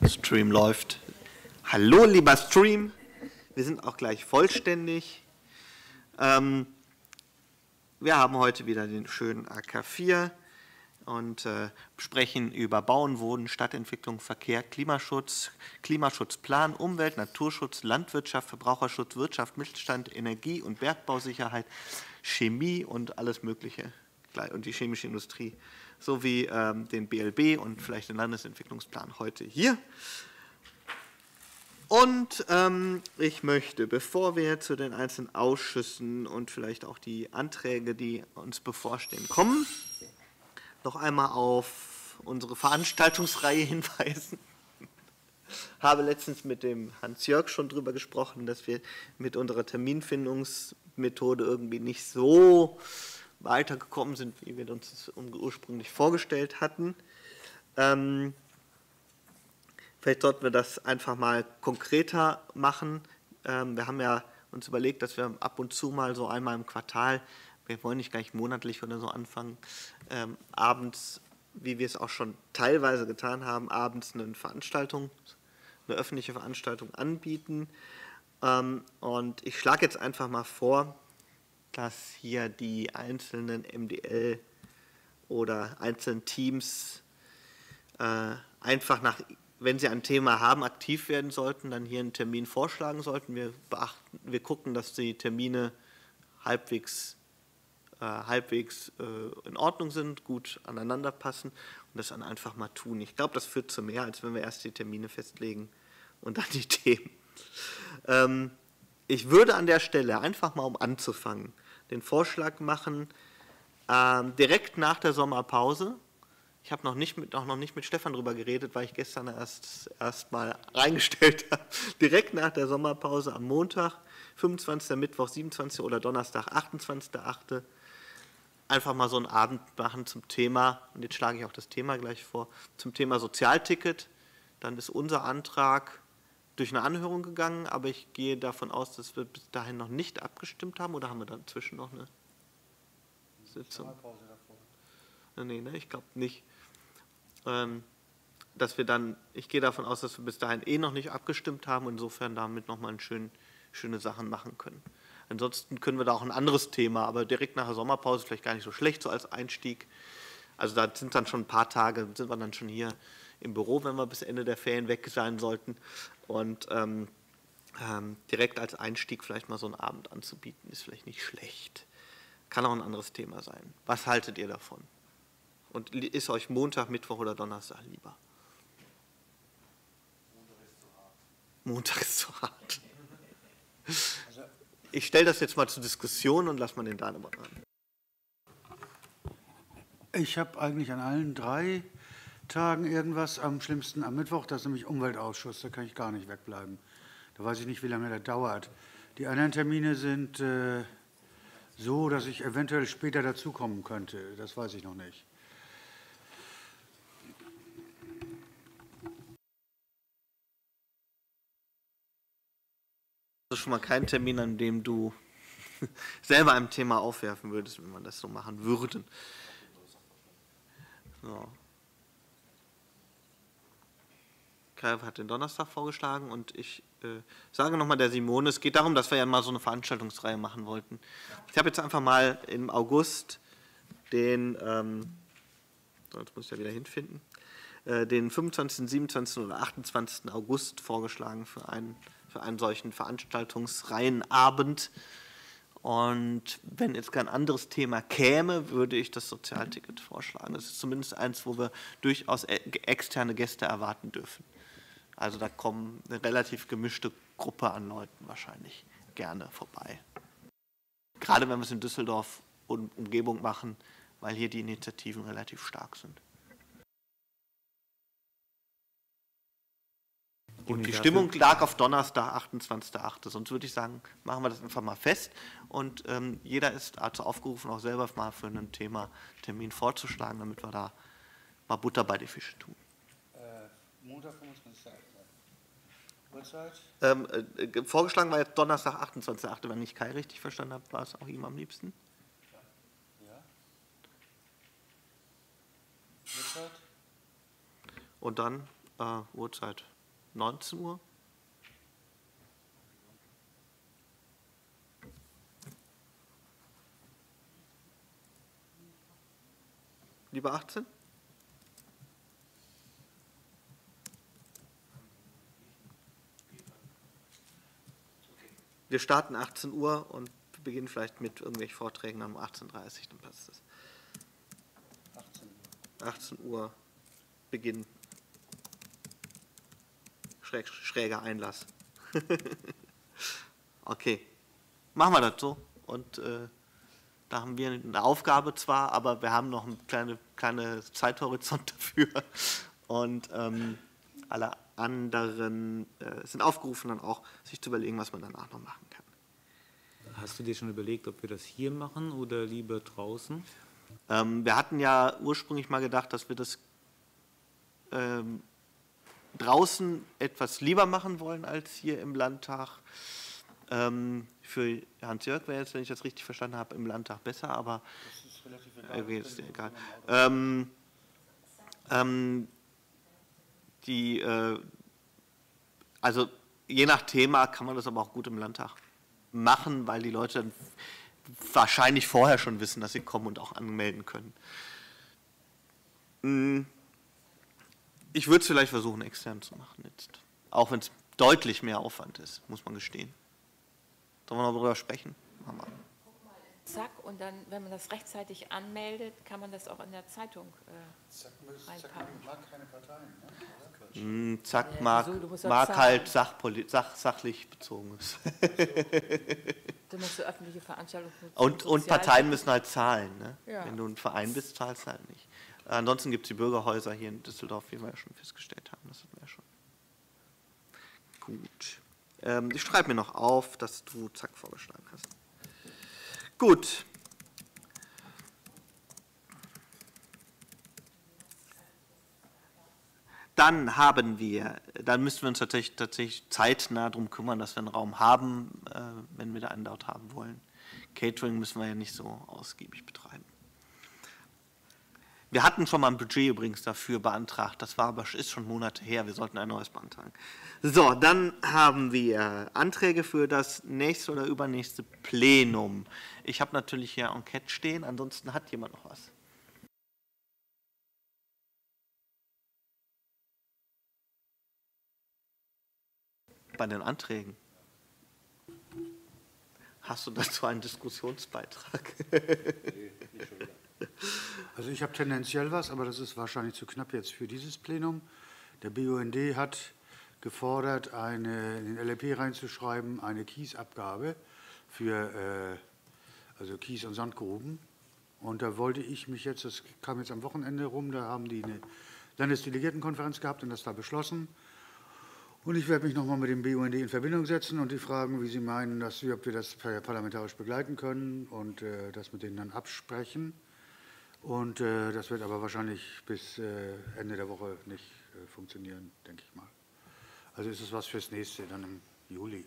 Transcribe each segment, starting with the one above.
Stream läuft. Hallo, lieber Stream. Wir sind auch gleich vollständig. Wir haben heute wieder den schönen AK4 und sprechen über Bauen, Wohnen, Stadtentwicklung, Verkehr, Klimaschutz, Klimaschutzplan, Umwelt, Naturschutz, Landwirtschaft, Verbraucherschutz, Wirtschaft, Mittelstand, Energie- und Bergbausicherheit, Chemie und alles Mögliche und die chemische Industrie, sowie den BLB und vielleicht den Landesentwicklungsplan heute hier. Und ich möchte, bevor wir zu den einzelnen Ausschüssen und vielleicht auch die Anträge, die uns bevorstehen, kommen, noch einmal auf unsere Veranstaltungsreihe hinweisen. Ich habe letztens mit dem Hans-Jörg schon darüber gesprochen, dass wir mit unserer Terminfindungsmethode irgendwie nicht so weitergekommen sind, wie wir uns das ursprünglich vorgestellt hatten. Vielleicht sollten wir das einfach mal konkreter machen. Wir haben ja uns überlegt, dass wir ab und zu mal so einmal im Quartal, wir wollen nicht gleich monatlich oder so anfangen, abends, wie wir es auch schon teilweise getan haben, abends eine öffentliche Veranstaltung anbieten. Und ich schlage jetzt einfach mal vor, dass hier die einzelnen MDL oder einzelnen Teams einfach wenn sie ein Thema haben, aktiv werden sollten, dann hier einen Termin vorschlagen sollten. Wir gucken, dass die Termine halbwegs in Ordnung sind, gut aneinander passen und das dann einfach mal tun. Ich glaube, das führt zu mehr, als wenn wir erst die Termine festlegen und dann die Themen. Ich würde an der Stelle einfach mal, um anzufangen, den Vorschlag machen, direkt nach der Sommerpause. Ich habe noch nicht mit Stefan darüber geredet, weil ich gestern erst mal reingestellt habe. Direkt nach der Sommerpause am Montag, 25. Mittwoch, 27. oder Donnerstag, 28.8. einfach mal so einen Abend machen zum Thema, und jetzt schlage ich auch das Thema gleich vor, zum Thema Sozialticket. Dann ist unser Antrag durch eine Anhörung gegangen, aber ich gehe davon aus, dass wir bis dahin noch nicht abgestimmt haben, oder haben wir dazwischen noch eine Sitzung? Nee, ich glaube nicht. Ich gehe davon aus, dass wir bis dahin noch nicht abgestimmt haben und insofern damit nochmal schöne Sachen machen können. Ansonsten können wir da auch ein anderes Thema, aber direkt nach der Sommerpause vielleicht gar nicht so schlecht, so als Einstieg. Also da sind dann schon ein paar Tage, sind wir dann schon hier im Büro, wenn wir bis Ende der Ferien weg sein sollten. Und direkt als Einstieg vielleicht mal so einen Abend anzubieten, ist vielleicht nicht schlecht. Kann auch ein anderes Thema sein. Was haltet ihr davon? Und ist euch Montag, Mittwoch oder Donnerstag lieber? Montag ist zu hart. Ich stelle das jetzt mal zur Diskussion und lasse mal den Daniel ran. Ich habe eigentlich an allen 3 Tagen irgendwas, am schlimmsten am Mittwoch, das ist nämlich Umweltausschuss, da kann ich gar nicht wegbleiben. Da weiß ich nicht, wie lange das dauert. Die anderen Termine sind so, dass ich eventuell später dazukommen könnte, das weiß ich noch nicht. Das ist schon mal kein Termin, an dem du selber ein Thema aufwerfen würdest, wenn man das so machen würde. So. Kai hat den Donnerstag vorgeschlagen und ich sage nochmal der Simone, es geht darum, dass wir ja mal so eine Veranstaltungsreihe machen wollten. Ich habe jetzt einfach mal im August den, jetzt muss ich ja wieder hinfinden, den 25., 27. oder 28. August vorgeschlagen für einen solchen Veranstaltungsreihenabend. Und wenn jetzt kein anderes Thema käme, würde ich das Sozialticket vorschlagen. Das ist zumindest eins, wo wir durchaus externe Gäste erwarten dürfen. Also da kommen eine relativ gemischte Gruppe an Leuten wahrscheinlich gerne vorbei. Gerade wenn wir es in Düsseldorf und Umgebung machen, weil hier die Initiativen relativ stark sind. Und die Stimmung lag auf Donnerstag, 28.8. Sonst würde ich sagen, machen wir das einfach mal fest. Und jeder ist also aufgerufen, auch selber mal für ein Termin vorzuschlagen, damit wir da mal Butter bei die Fische tun. Montag, 25. Uhrzeit? Vorgeschlagen war jetzt Donnerstag, 28.8. Wenn ich Kai richtig verstanden habe, war es auch ihm am liebsten. Ja. Uhrzeit? Und dann Uhrzeit. 19 Uhr? Lieber 18? Wir starten 18 Uhr und beginnen vielleicht mit irgendwelchen Vorträgen um 18:30 Uhr, dann passt es. 18 Uhr Beginn. Schräger Einlass. Okay, machen wir das so. Und da haben wir eine Aufgabe zwar, aber wir haben noch einen kleinen Zeithorizont dafür. Und alle anderen sind aufgerufen, dann auch sich zu überlegen, was man danach noch machen kann. Hast du dir schon überlegt, ob wir das hier machen oder lieber draußen? Wir hatten ja ursprünglich mal gedacht, dass wir das draußen etwas lieber machen wollen als hier im Landtag. Für Hans-Jörg wäre jetzt, wenn ich das richtig verstanden habe, im Landtag besser, aber das ist relativ egal. Okay, ist egal. Also je nach Thema kann man das aber auch gut im Landtag machen, weil die Leute dann wahrscheinlich vorher schon wissen, dass sie kommen und auch anmelden können. Ich würde es vielleicht versuchen, extern zu machen jetzt. Auch wenn es deutlich mehr Aufwand ist, muss man gestehen. Sollen wir noch darüber sprechen? Machen wir. Zack, und dann, wenn man das rechtzeitig anmeldet, kann man das auch in der Zeitung reinpacken. Mag keine Parteien, ne? Zack mag halt sachlich bezogen ist. Du musst so öffentliche Veranstaltungen und Parteien müssen halt zahlen. Ne? Ja. Wenn du ein Verein bist, zahlst du halt nicht. Ansonsten gibt es die Bürgerhäuser hier in Düsseldorf, wie wir ja schon festgestellt haben. Das hatten wir ja schon. Gut. Ich schreibe mir noch auf, dass du Zack vorgeschlagen hast. Gut. Dann müssen wir uns tatsächlich zeitnah darum kümmern, dass wir einen Raum haben, wenn wir da einen dort haben wollen. Catering müssen wir ja nicht so ausgiebig betreiben. Wir hatten schon mal ein Budget übrigens dafür beantragt, ist schon Monate her, wir sollten ein neues beantragen. So, dann haben wir Anträge für das nächste oder übernächste Plenum. Ich habe natürlich hier Enquete stehen, ansonsten hat jemand noch was? Bei den Anträgen. Hast du dazu einen Diskussionsbeitrag? Nee, nicht schon wieder. Also ich habe tendenziell was, aber das ist wahrscheinlich zu knapp jetzt für dieses Plenum. Der BUND hat gefordert, in den LLP reinzuschreiben, eine Kiesabgabe für also Kies- und Sandgruben. Und da wollte ich mich jetzt, das kam jetzt am Wochenende rum, da haben die eine Landesdelegiertenkonferenz gehabt und das da beschlossen. Und ich werde mich nochmal mit dem BUND in Verbindung setzen und die fragen, wie sie meinen, ob wir das parlamentarisch begleiten können und das mit denen dann absprechen. Und das wird aber wahrscheinlich bis Ende der Woche nicht funktionieren, denke ich mal. Also ist es was fürs nächste, dann im Juli.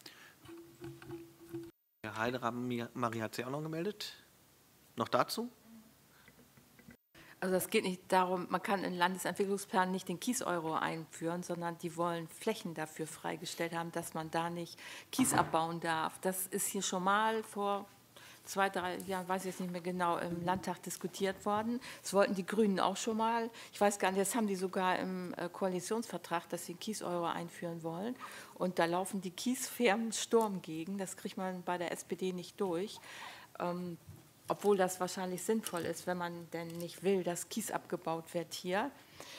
Herr Heiderer, Marie hat sich auch noch gemeldet. Noch dazu? Also es geht nicht darum, man kann in Landesentwicklungsplan nicht den Kies-Euro einführen, sondern die wollen Flächen dafür freigestellt haben, dass man da nicht Kies abbauen darf. Das ist hier schon mal vor 2, 3 Jahren, weiß ich jetzt nicht mehr genau, im Landtag diskutiert worden. Das wollten die Grünen auch schon mal. Ich weiß gar nicht, das haben die sogar im Koalitionsvertrag, dass sie Kies-Euro einführen wollen. Und da laufen die Kiesfirmen Sturm gegen. Das kriegt man bei der SPD nicht durch. Obwohl das wahrscheinlich sinnvoll ist, wenn man denn nicht will, dass Kies abgebaut wird hier.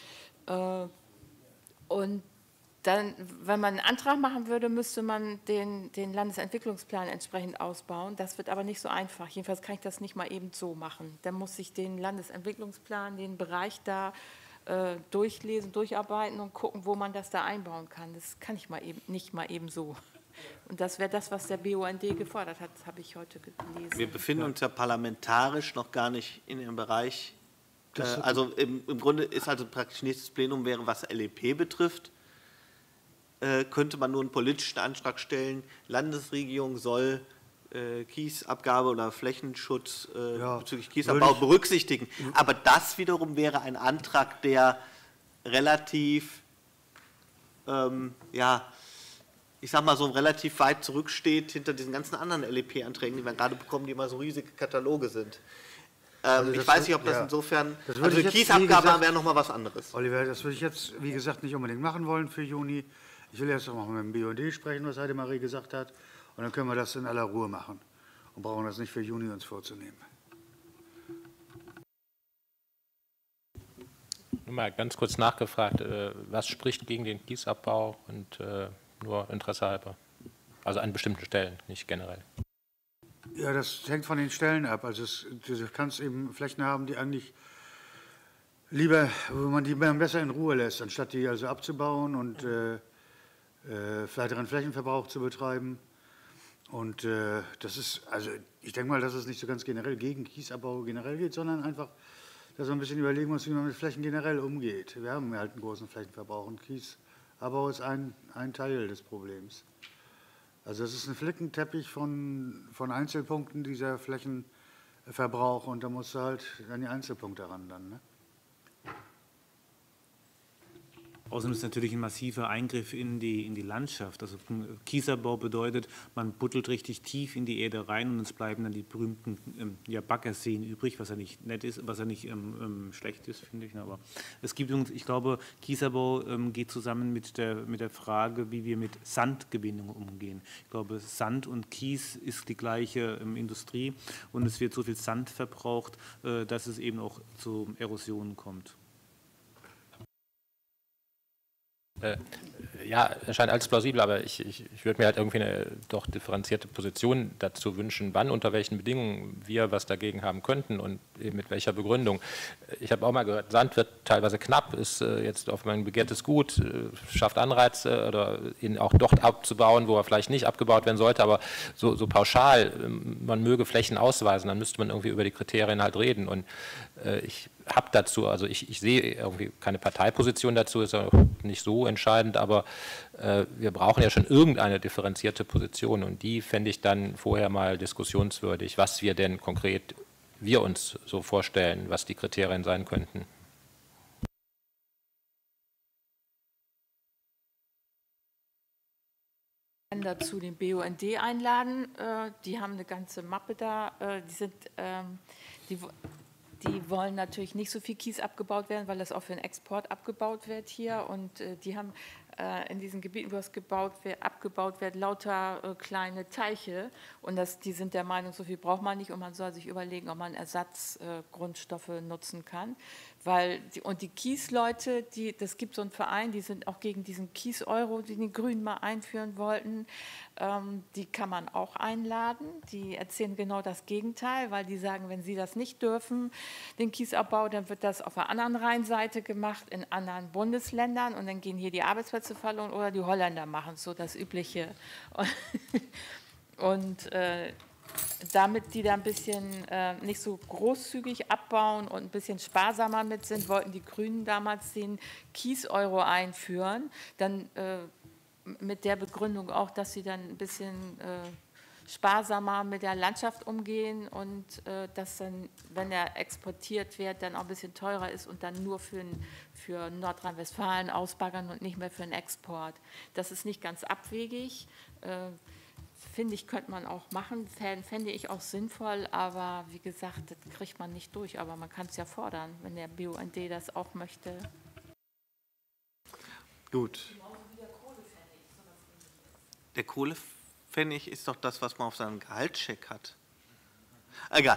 Und dann, wenn man einen Antrag machen würde, müsste man den Landesentwicklungsplan entsprechend ausbauen. Das wird aber nicht so einfach. Jedenfalls kann ich das nicht mal eben so machen. Dann muss ich den Landesentwicklungsplan, den Bereich da durchlesen, durcharbeiten und gucken, wo man das da einbauen kann. Das kann ich nicht mal eben so. Und das wäre das, was der BUND gefordert hat, habe ich heute gelesen. Wir befinden uns ja parlamentarisch noch gar nicht in dem Bereich. Also im Grunde ist also praktisch nächstes Plenum wäre, was LEP betrifft, könnte man nur einen politischen Antrag stellen, Landesregierung soll Kiesabgabe oder Flächenschutz bezüglich Kiesabbau berücksichtigen. Aber das wiederum wäre ein Antrag, der relativ ja, ich sag mal, so relativ weit zurücksteht hinter diesen ganzen anderen LEP-Anträgen, die wir gerade bekommen, die immer so riesige Kataloge sind. Ich weiß nicht, ob das insofern, also die Kiesabgabe wäre nochmal was anderes. Oliver, das würde ich jetzt, wie gesagt, nicht unbedingt machen wollen für Juni. Ich will erst noch mal mit dem BUND sprechen, was Heidemarie gesagt hat, und dann können wir das in aller Ruhe machen und brauchen das nicht für Juni uns vorzunehmen. Nur mal ganz kurz nachgefragt, was spricht gegen den Kiesabbau und nur Interesse halber? Also an bestimmten Stellen, nicht generell. Ja, das hängt von den Stellen ab. Also du kannst eben Flächen haben, die eigentlich lieber, wo man die besser in Ruhe lässt, anstatt die also abzubauen und weiteren Flächenverbrauch zu betreiben. Und das ist, also ich denke mal, dass es nicht so ganz generell gegen Kiesabbau generell geht, sondern einfach, dass man ein bisschen überlegen muss, wie man mit Flächen generell umgeht. Wir haben halt einen großen Flächenverbrauch und Kiesabbau ist ein Teil des Problems. Also es ist ein Flickenteppich von Einzelpunkten, dieser Flächenverbrauch, und da musst du halt an die Einzelpunkte ran dann, ne? Außerdem ist es natürlich ein massiver Eingriff in die Landschaft. Also Kiesabbau bedeutet, man buddelt richtig tief in die Erde rein und es bleiben dann die berühmten Baggerseen übrig, was ja nicht nett ist, was ja nicht schlecht ist, finde ich. Aber es gibt übrigens, ich glaube, Kiesabbau geht zusammen mit der Frage, wie wir mit Sandgewinnung umgehen. Ich glaube, Sand und Kies ist die gleiche Industrie und es wird so viel Sand verbraucht, dass es eben auch zu Erosionen kommt. Ja, erscheint alles plausibel, aber ich würde mir halt irgendwie eine doch differenzierte Position dazu wünschen, wann, unter welchen Bedingungen wir was dagegen haben könnten und eben mit welcher Begründung. Ich habe auch mal gehört, Sand wird teilweise knapp, ist jetzt auf mein begehrtes Gut, schafft Anreize oder ihn auch dort abzubauen, wo er vielleicht nicht abgebaut werden sollte, aber so pauschal, man möge Flächen ausweisen, dann müsste man irgendwie über die Kriterien halt reden und ich habe dazu, also ich sehe irgendwie keine Parteiposition dazu, ist auch nicht so entscheidend, aber wir brauchen ja schon irgendeine differenzierte Position und die fände ich dann vorher mal diskussionswürdig, was wir denn konkret wir uns so vorstellen, was die Kriterien sein könnten. Dazu den BUND einladen, die haben eine ganze Mappe da, die wollen natürlich nicht so viel Kies abgebaut werden, weil das auch für den Export abgebaut wird hier. Und die haben in diesen Gebieten, wo es abgebaut wird, lauter kleine Teiche. Und die sind der Meinung, so viel braucht man nicht. Und man soll sich überlegen, ob man Ersatzgrundstoffe nutzen kann. Und die Kiesleute, das gibt so einen Verein, die sind auch gegen diesen Kies-Euro, den die Grünen mal einführen wollten. Die kann man auch einladen. Die erzählen genau das Gegenteil, weil die sagen, wenn sie das nicht dürfen, den Kiesabbau, dann wird das auf der anderen Rheinseite gemacht, in anderen Bundesländern. Und dann gehen hier die Arbeitsplätze verloren oder die Holländer machen so das Übliche. Und damit die da ein bisschen nicht so großzügig abbauen und ein bisschen sparsamer mit sind, wollten die Grünen damals den Kies-Euro einführen. Dann mit der Begründung auch, dass sie dann ein bisschen sparsamer mit der Landschaft umgehen und dass dann, wenn er exportiert wird, dann auch ein bisschen teurer ist und dann nur für Nordrhein-Westfalen ausbaggern und nicht mehr für den Export. Das ist nicht ganz abwegig. Finde ich, könnte man auch machen, fände ich auch sinnvoll, aber wie gesagt, das kriegt man nicht durch, aber man kann es ja fordern, wenn der BUND das auch möchte. Gut. Der Kohlepfennig ist doch das, was man auf seinem Gehaltscheck hat. Egal.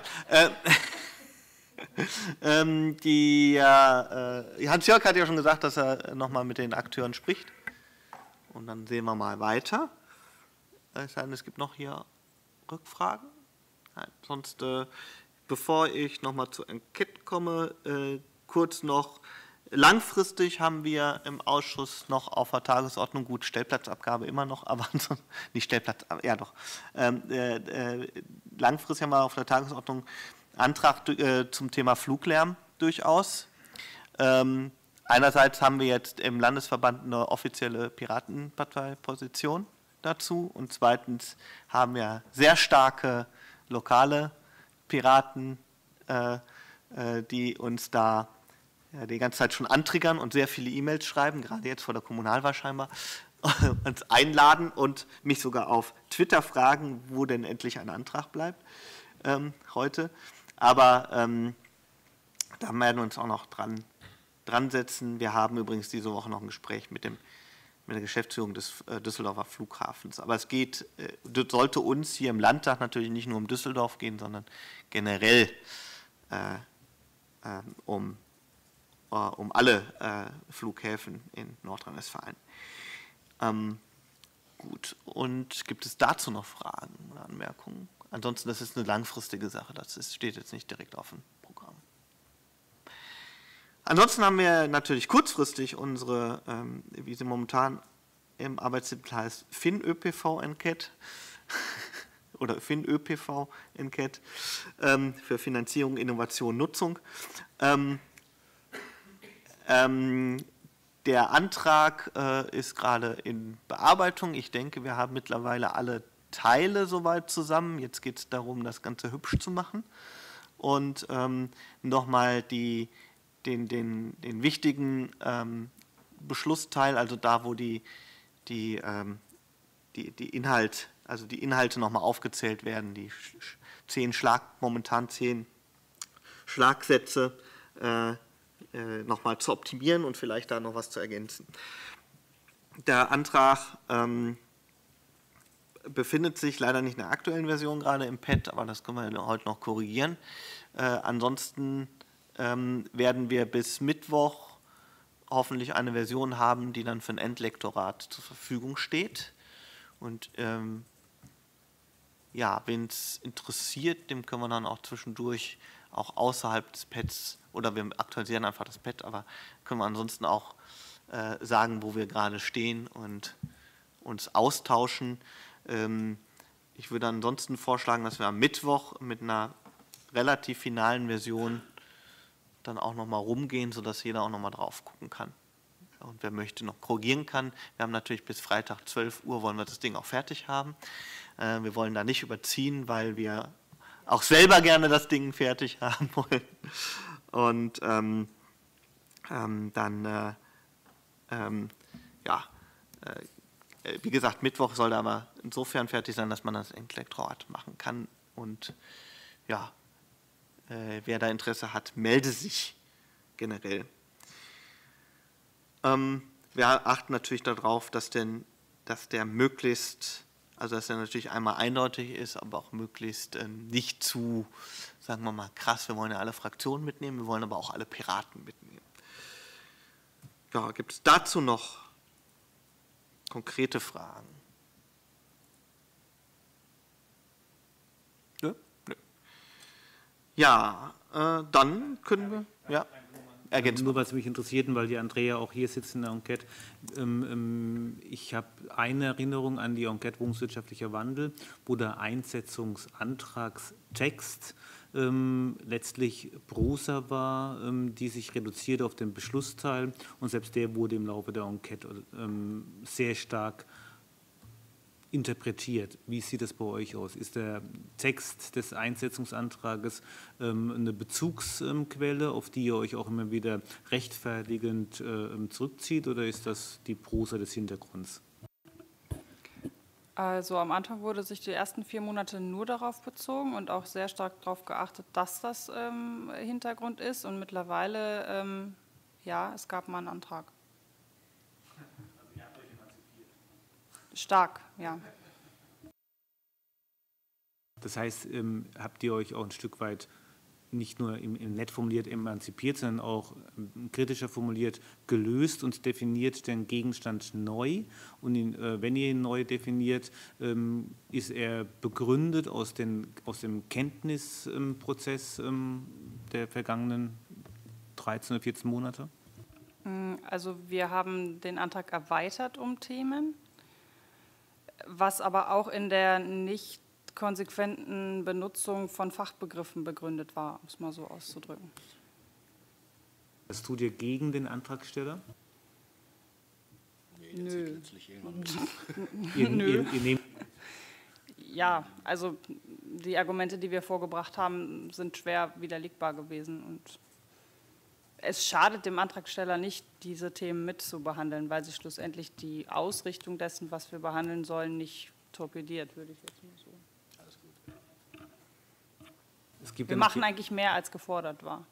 Hans-Jörg hat ja schon gesagt, dass er nochmal mit den Akteuren spricht. Und dann sehen wir mal weiter. Es gibt noch hier Rückfragen. Nein, sonst, bevor ich nochmal zur Enquete komme, kurz noch, langfristig haben wir im Ausschuss noch auf der Tagesordnung, gut, Stellplatzabgabe immer noch, aber nicht Stellplatz, ja doch, langfristig haben wir auf der Tagesordnung Antrag zum Thema Fluglärm durchaus. Einerseits haben wir jetzt im Landesverband eine offizielle Piratenparteiposition dazu und zweitens haben wir sehr starke lokale Piraten, die uns da die ganze Zeit schon antriggern und sehr viele E-Mails schreiben, gerade jetzt vor der Kommunalwahl scheinbar, uns einladen und mich sogar auf Twitter fragen, wo denn endlich ein Antrag bleibt heute. Aber da werden wir uns auch noch dran setzen. Wir haben übrigens diese Woche noch ein Gespräch mit der Geschäftsführung des Düsseldorfer Flughafens. Aber es sollte uns hier im Landtag natürlich nicht nur um Düsseldorf gehen, sondern generell um alle Flughäfen in Nordrhein-Westfalen. Gut, und gibt es dazu noch Fragen oder Anmerkungen? Ansonsten, das ist eine langfristige Sache, steht jetzt nicht direkt auf dem Programm. Ansonsten haben wir natürlich kurzfristig unsere, wie sie momentan im Arbeitstitel heißt, FinÖPV-Enquete oder FinÖPV-Enquete für Finanzierung, Innovation, Nutzung. Der Antrag ist gerade in Bearbeitung. Ich denke, wir haben mittlerweile alle Teile soweit zusammen. Jetzt geht es darum, das Ganze hübsch zu machen und nochmal den wichtigen Beschlussteil, also da, wo die Inhalte nochmal aufgezählt werden, die momentan 10 Schlagsätze nochmal zu optimieren und vielleicht da noch was zu ergänzen. Der Antrag befindet sich leider nicht in der aktuellen Version gerade im Pad, aber das können wir heute noch korrigieren. Ansonsten werden wir bis Mittwoch hoffentlich eine Version haben, die dann für ein Endlektorat zur Verfügung steht. Und ja, wen es interessiert, dem können wir dann auch zwischendurch auch außerhalb des Pads, oder wir aktualisieren einfach das Pad, aber können wir ansonsten auch sagen, wo wir gerade stehen und uns austauschen. Ich würde ansonsten vorschlagen, dass wir am Mittwoch mit einer relativ finalen Version dann auch nochmal rumgehen, sodass jeder auch nochmal drauf gucken kann. Und wer möchte, noch korrigieren kann. Wir haben natürlich bis Freitag 12 Uhr wollen wir das Ding auch fertig haben. Wir wollen da nicht überziehen, weil wir auch selber gerne das Ding fertig haben wollen. Und wie gesagt, Mittwoch soll aber insofern fertig sein, dass man das Endlektorat machen kann. Und ja, wer da Interesse hat, melde sich generell. Wir achten natürlich darauf, dass der möglichst, also dass er natürlich einmal eindeutig ist, aber auch möglichst nicht zu, sagen wir mal, krass, wir wollen ja alle Fraktionen mitnehmen, wir wollen aber auch alle Piraten mitnehmen. Ja, gibt es dazu noch konkrete Fragen? Nö? Nö. Ja, dann können wir, ja. Nur weil es mich interessiert und weil die Andrea auch hier sitzt in der Enquete. Ich habe eine Erinnerung an die Enquete Wohnungswirtschaftlicher Wandel, wo der Einsetzungsantragstext letztlich Prosa war, die sich reduziert auf den Beschlussteil, und selbst der wurde im Laufe der Enquete sehr stark interpretiert. Wie sieht das bei euch aus? Ist der Text des Einsetzungsantrages eine Bezugsquelle, auf die ihr euch auch immer wieder rechtfertigend zurückzieht, oder ist das die Prosa des Hintergrunds? Also am Anfang wurde sich die ersten 4 Monate nur darauf bezogen und auch sehr stark darauf geachtet, dass das Hintergrund ist, und mittlerweile, ja, es gab mal einen Antrag. Stark, ja. Das heißt, habt ihr euch auch ein Stück weit nicht nur im nett formuliert emanzipiert, sondern auch kritischer formuliert gelöst und definiert den Gegenstand neu? Und wenn ihr ihn neu definiert, ist er begründet aus dem Kenntnisprozess der vergangenen 13 oder 14 Monate? Also wir haben den Antrag erweitert um Themen, was aber auch in der nicht konsequenten Benutzung von Fachbegriffen begründet war, um es mal so auszudrücken. Was tut ihr gegen den Antragsteller? Nö. Ihr nehmt Ja, also die Argumente, die wir vorgebracht haben, sind schwer widerlegbar gewesen. Und es schadet dem Antragsteller nicht, diese Themen mit zu behandeln, weil sie schlussendlich die Ausrichtung dessen, was wir behandeln sollen, nicht torpediert, würde ich jetzt mal so. Wir machen eigentlich mehr, als gefordert war.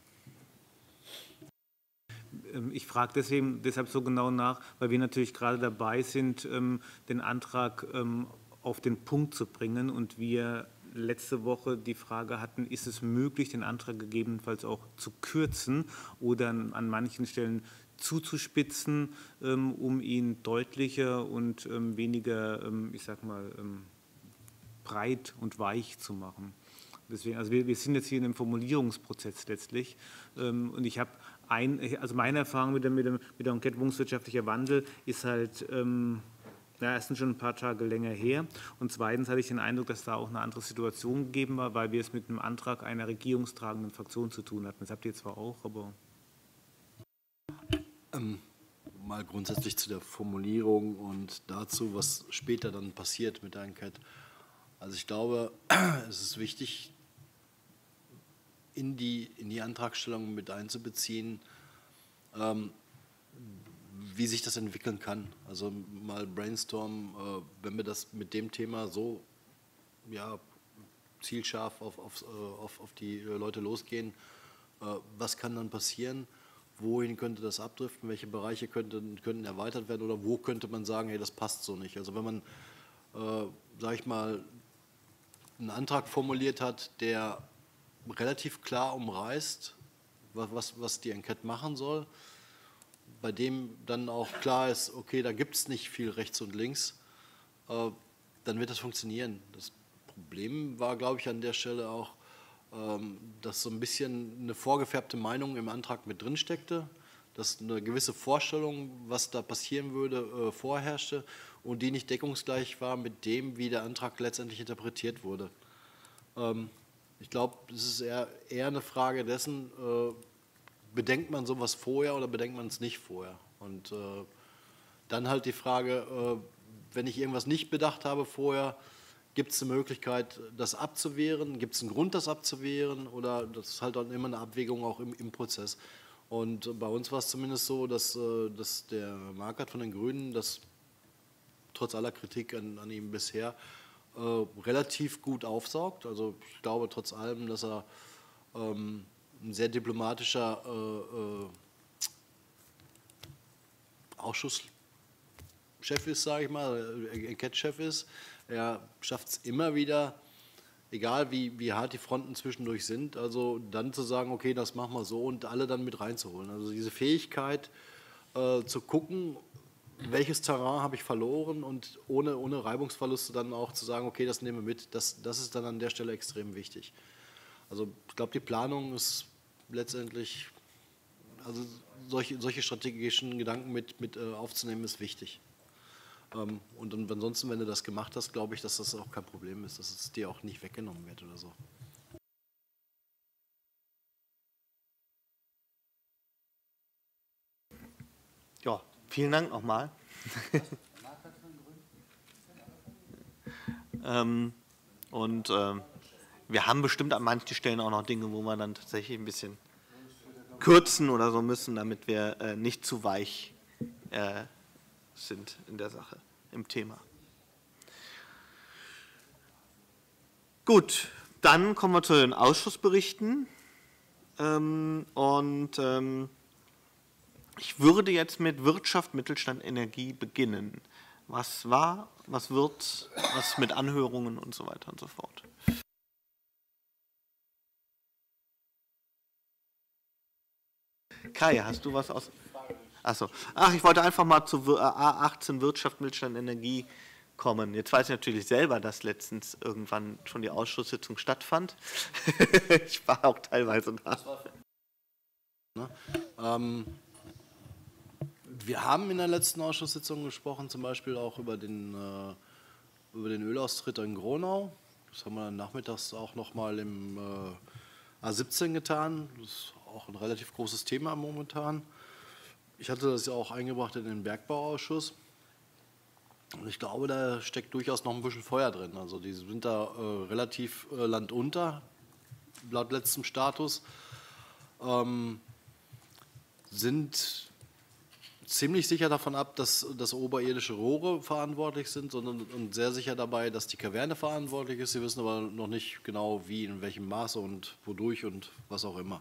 Ich frage deshalb so genau nach, weil wir natürlich gerade dabei sind, den Antrag auf den Punkt zu bringen und wir letzte Woche die Frage hatten, ist es möglich, den Antrag gegebenenfalls auch zu kürzen oder an manchen Stellen zuzuspitzen, um ihn deutlicher und weniger, ich sag mal, breit und weich zu machen. Deswegen, also wir sind jetzt hier in einem Formulierungsprozess letztlich und ich habe also meine Erfahrung mit der Enquete wohnungswirtschaftlicher Wandel ist halt erstens schon ein paar Tage länger her und zweitens hatte ich den Eindruck, dass da auch eine andere Situation gegeben war, weil wir es mit einem Antrag einer regierungstragenden Fraktion zu tun hatten. Das habt ihr zwar auch, aber... Mal grundsätzlich zu der Formulierung und dazu, was später dann passiert mit der Enquete. Also ich glaube, es ist wichtig, in die Antragstellung mit einzubeziehen, wie sich das entwickeln kann. Also mal brainstormen, wenn wir das mit dem Thema so zielscharf auf die Leute losgehen, was kann dann passieren, wohin könnte das abdriften, welche Bereiche könnten erweitert werden oder wo könnte man sagen, hey, das passt so nicht. Also wenn man, sage ich mal, einen Antrag formuliert hat, der relativ klar umreißt, was die Enquete machen soll, bei dem dann auch klar ist, okay, da gibt es nicht viel rechts und links, dann wird das funktionieren. Das Problem war, glaube ich, an der Stelle auch, dass so ein bisschen eine vorgefärbte Meinung im Antrag mit drin steckte, dass eine gewisse Vorstellung, was da passieren würde, vorherrschte und die nicht deckungsgleich war mit dem, wie der Antrag letztendlich interpretiert wurde. Ich glaube, es ist eher eine Frage dessen, bedenkt man sowas vorher oder bedenkt man es nicht vorher? Und dann halt die Frage, wenn ich irgendwas nicht bedacht habe vorher, gibt es eine Möglichkeit, das abzuwehren? Gibt es einen Grund, das abzuwehren? Oder das ist halt dann immer eine Abwägung auch im Prozess. Und bei uns war es zumindest so, dass der Markert von den Grünen, das trotz aller Kritik an ihm bisher, relativ gut aufsaugt. Also ich glaube trotz allem, dass er ein sehr diplomatischer Ausschusschef ist, sage ich mal, Enquete-Chef ist. Er schafft es immer wieder, egal wie hart die Fronten zwischendurch sind, also dann zu sagen, okay, das machen wir so und alle dann mit reinzuholen. Also diese Fähigkeit zu gucken, welches Terrain habe ich verloren und ohne Reibungsverluste dann auch zu sagen, okay, das nehmen wir mit, das ist dann an der Stelle extrem wichtig. Also ich glaube, die Planung ist letztendlich, also solche strategischen Gedanken mit aufzunehmen, ist wichtig. Und ansonsten, wenn du das gemacht hast, glaube ich, dass das auch kein Problem ist, dass es dir auch nicht weggenommen wird oder so. Ja, vielen Dank nochmal. Wir haben bestimmt an manchen Stellen auch noch Dinge, wo wir dann tatsächlich ein bisschen kürzen oder so müssen, damit wir nicht zu weich sind in der Sache, im Thema. Gut, dann kommen wir zu den Ausschussberichten. Ich würde jetzt mit Wirtschaft, Mittelstand, Energie beginnen. Was war, was wird, was mit Anhörungen und so weiter und so fort. Kai, hast du was aus... Achso. Ach, ich wollte einfach mal zu A18 Wirtschaft, Mittelstand, Energie kommen. Jetzt weiß ich natürlich selber, dass letztens irgendwann schon die Ausschusssitzung stattfand. Ich war auch teilweise da. Wir haben in der letzten Ausschusssitzung gesprochen, zum Beispiel auch über den Ölaustritt in Gronau. Das haben wir dann nachmittags auch nochmal im A17 getan. Das ist auch ein relativ großes Thema momentan. Ich hatte das ja auch eingebracht in den Bergbauausschuss. Und ich glaube, da steckt durchaus noch ein bisschen Feuer drin. Also die sind da relativ landunter, laut letztem Status. sind ziemlich sicher davon ab, dass oberirdische Rohre verantwortlich sind, und sehr sicher dabei, dass die Kaverne verantwortlich ist. Sie wissen aber noch nicht genau, wie, in welchem Maße und wodurch und was auch immer.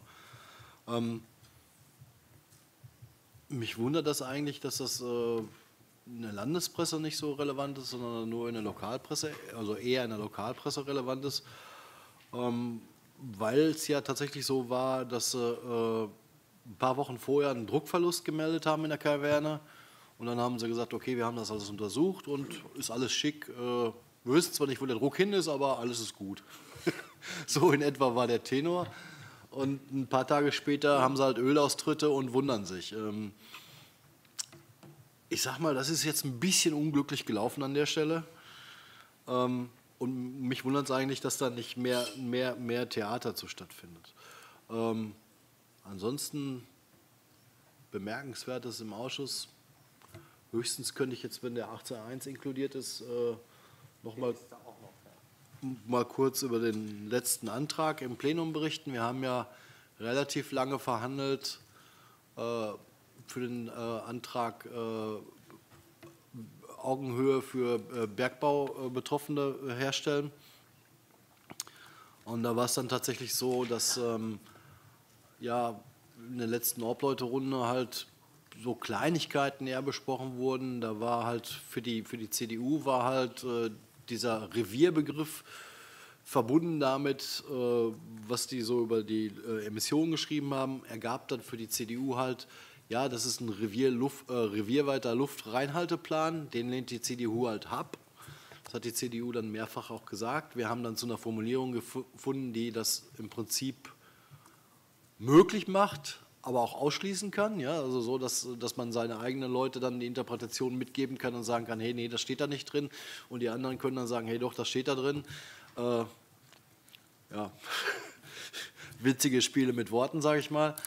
Mich wundert das eigentlich, dass das in der Landespresse nicht so relevant ist, sondern nur in der Lokalpresse, also eher in der Lokalpresse relevant ist, weil es ja tatsächlich so war, dass ein paar Wochen vorher einen Druckverlust gemeldet haben in der Kaverne, und dann haben sie gesagt, okay, wir haben das alles untersucht und ist alles schick. Wir wissen zwar nicht, wo der Druck hin ist, aber alles ist gut. So in etwa war der Tenor. Und ein paar Tage später haben sie halt Ölaustritte und wundern sich. Ich sag mal, das ist jetzt ein bisschen unglücklich gelaufen an der Stelle. Und mich wundert es eigentlich, dass da nicht mehr Theater zu stattfindet. Ansonsten Bemerkenswertes im Ausschuss. Höchstens könnte ich jetzt, wenn der 18.1 inkludiert ist, noch mal kurz über den letzten Antrag im Plenum berichten. Wir haben ja relativ lange verhandelt für den Antrag Augenhöhe für Bergbau-Betroffene herstellen. Und da war es dann tatsächlich so, dass ja, in der letzten Obleute-Runde halt so Kleinigkeiten eher besprochen wurden. Da war halt für die CDU war halt dieser Revierbegriff verbunden damit, was die so über die Emissionen geschrieben haben, ergab dann für die CDU halt, ja, das ist ein revierweiter Luftreinhalteplan, den lehnt die CDU halt ab. Das hat die CDU dann mehrfach auch gesagt. Wir haben dann zu einer Formulierung gefunden, die das im Prinzip möglich macht, aber auch ausschließen kann. Ja? Also so, dass man seine eigenen Leute dann die Interpretation mitgeben kann und sagen kann, hey, nee, das steht da nicht drin. Und die anderen können dann sagen, hey, doch, das steht da drin. Ja, witzige Spiele mit Worten, sage ich mal.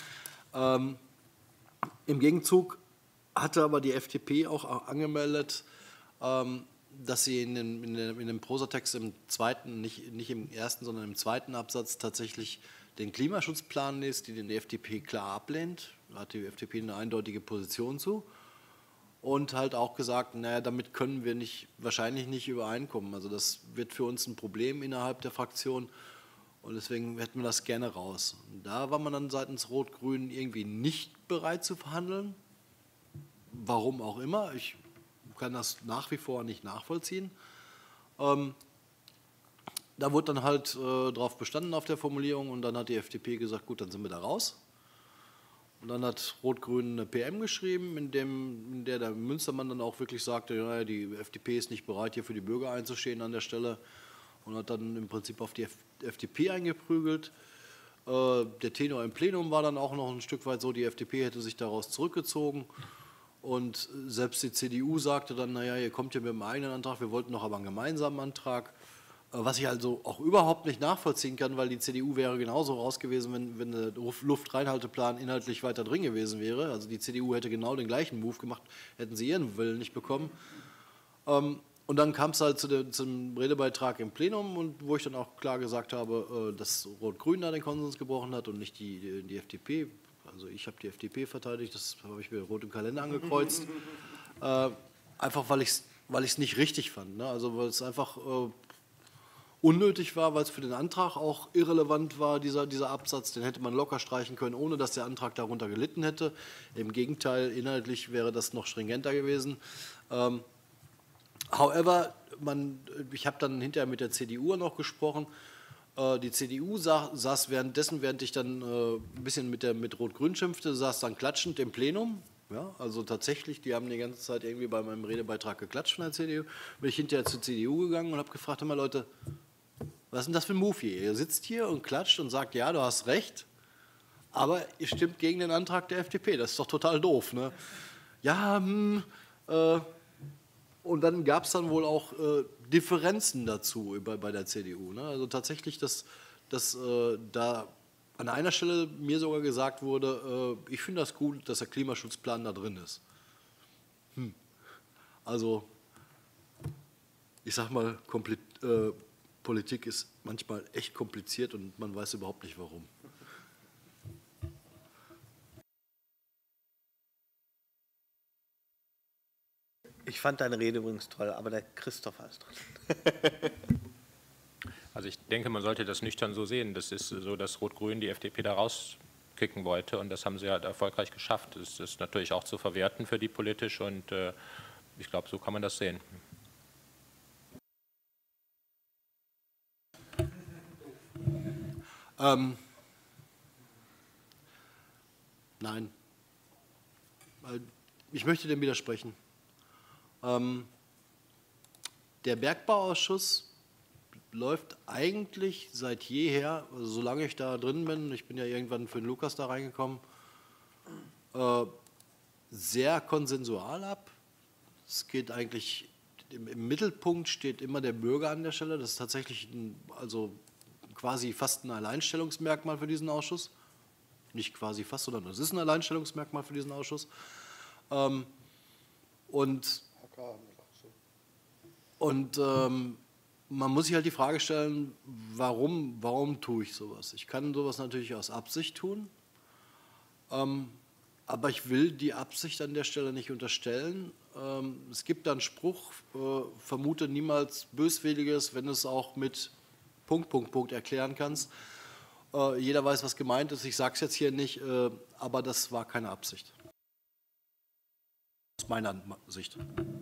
Im Gegenzug hatte aber die FDP auch angemeldet, dass sie in dem Prosatext im zweiten, nicht im ersten, sondern im zweiten Absatz tatsächlich den Klimaschutzplan liest, den die FDP klar ablehnt. Da hat die FDP eine eindeutige Position zu. Und halt auch gesagt, naja, damit können wir wahrscheinlich nicht übereinkommen. Also das wird für uns ein Problem innerhalb der Fraktion. Und deswegen hätten wir das gerne raus. Und da war man dann seitens Rot-Grün irgendwie nicht bereit zu verhandeln. Warum auch immer. Ich kann das nach wie vor nicht nachvollziehen. Da wurde dann halt drauf bestanden auf der Formulierung, und dann hat die FDP gesagt, gut, dann sind wir da raus. Und dann hat Rot-Grün eine PM geschrieben, in der der Münstermann dann auch wirklich sagte, ja, die FDP ist nicht bereit, hier für die Bürger einzustehen an der Stelle, und hat dann im Prinzip auf die FDP eingeprügelt. Der Tenor im Plenum war dann auch noch ein Stück weit so, die FDP hätte sich daraus zurückgezogen. Und selbst die CDU sagte dann, naja, ihr kommt hier mit einem eigenen Antrag, wir wollten doch aber einen gemeinsamen Antrag. Was ich also auch überhaupt nicht nachvollziehen kann, weil die CDU wäre genauso raus gewesen, wenn der Luftreinhalteplan inhaltlich weiter drin gewesen wäre. Also die CDU hätte genau den gleichen Move gemacht, hätten sie ihren Willen nicht bekommen. Und dann kam es halt zum Redebeitrag im Plenum, und wo ich dann auch klar gesagt habe, dass Rot-Grün da den Konsens gebrochen hat und nicht die FDP. Also ich habe die FDP verteidigt, das habe ich mir rot im Kalender angekreuzt. Einfach weil ich es nicht richtig fand. Ne? Also weil es einfach unnötig war, weil es für den Antrag auch irrelevant war, dieser Absatz. Den hätte man locker streichen können, ohne dass der Antrag darunter gelitten hätte. Im Gegenteil, inhaltlich wäre das noch stringenter gewesen. However, ich habe dann hinterher mit der CDU noch gesprochen. Die CDU saß während ich dann ein bisschen mit Rot-Grün schimpfte, saß dann klatschend im Plenum. Ja, also tatsächlich, die haben die ganze Zeit irgendwie bei meinem Redebeitrag geklatscht von der CDU. Bin ich hinterher zur CDU gegangen und habe gefragt, immer Leute, was ist denn das für ein Move hier? Ihr sitzt hier und klatscht und sagt, ja, du hast recht, aber ihr stimmt gegen den Antrag der FDP. Das ist doch total doof. Ne? Ja, und dann gab es dann wohl auch Differenzen dazu bei der CDU. Ne? Also tatsächlich, dass da an einer Stelle mir sogar gesagt wurde, ich finde das gut, dass der Klimaschutzplan da drin ist. Also, ich sag mal, Politik ist manchmal echt kompliziert und man weiß überhaupt nicht warum. Ich fand deine Rede übrigens toll, aber der Christopher ist dran. Also ich denke, man sollte das nüchtern so sehen. Das ist so, dass Rot-Grün die FDP da rauskicken wollte und das haben sie halt erfolgreich geschafft. Das ist natürlich auch zu verwerten für die politisch und ich glaube, so kann man das sehen. Nein. Ich möchte dem widersprechen. Der Bergbauausschuss läuft eigentlich seit jeher, also solange ich da drin bin, ich bin ja irgendwann für den Lukas da reingekommen, sehr konsensual ab. Es geht eigentlich, im Mittelpunkt steht immer der Bürger an der Stelle. Das ist tatsächlich also quasi fast ein Alleinstellungsmerkmal für diesen Ausschuss. Nicht quasi fast, sondern es ist ein Alleinstellungsmerkmal für diesen Ausschuss. Man muss sich halt die Frage stellen, warum tue ich sowas? Ich kann sowas natürlich aus Absicht tun, aber ich will die Absicht an der Stelle nicht unterstellen. Es gibt da einen Spruch, vermute niemals Böswilliges, wenn du es auch mit ... erklären kannst. Jeder weiß, was gemeint ist. Ich sage es jetzt hier nicht, aber das war keine Absicht. Aus meiner Sicht.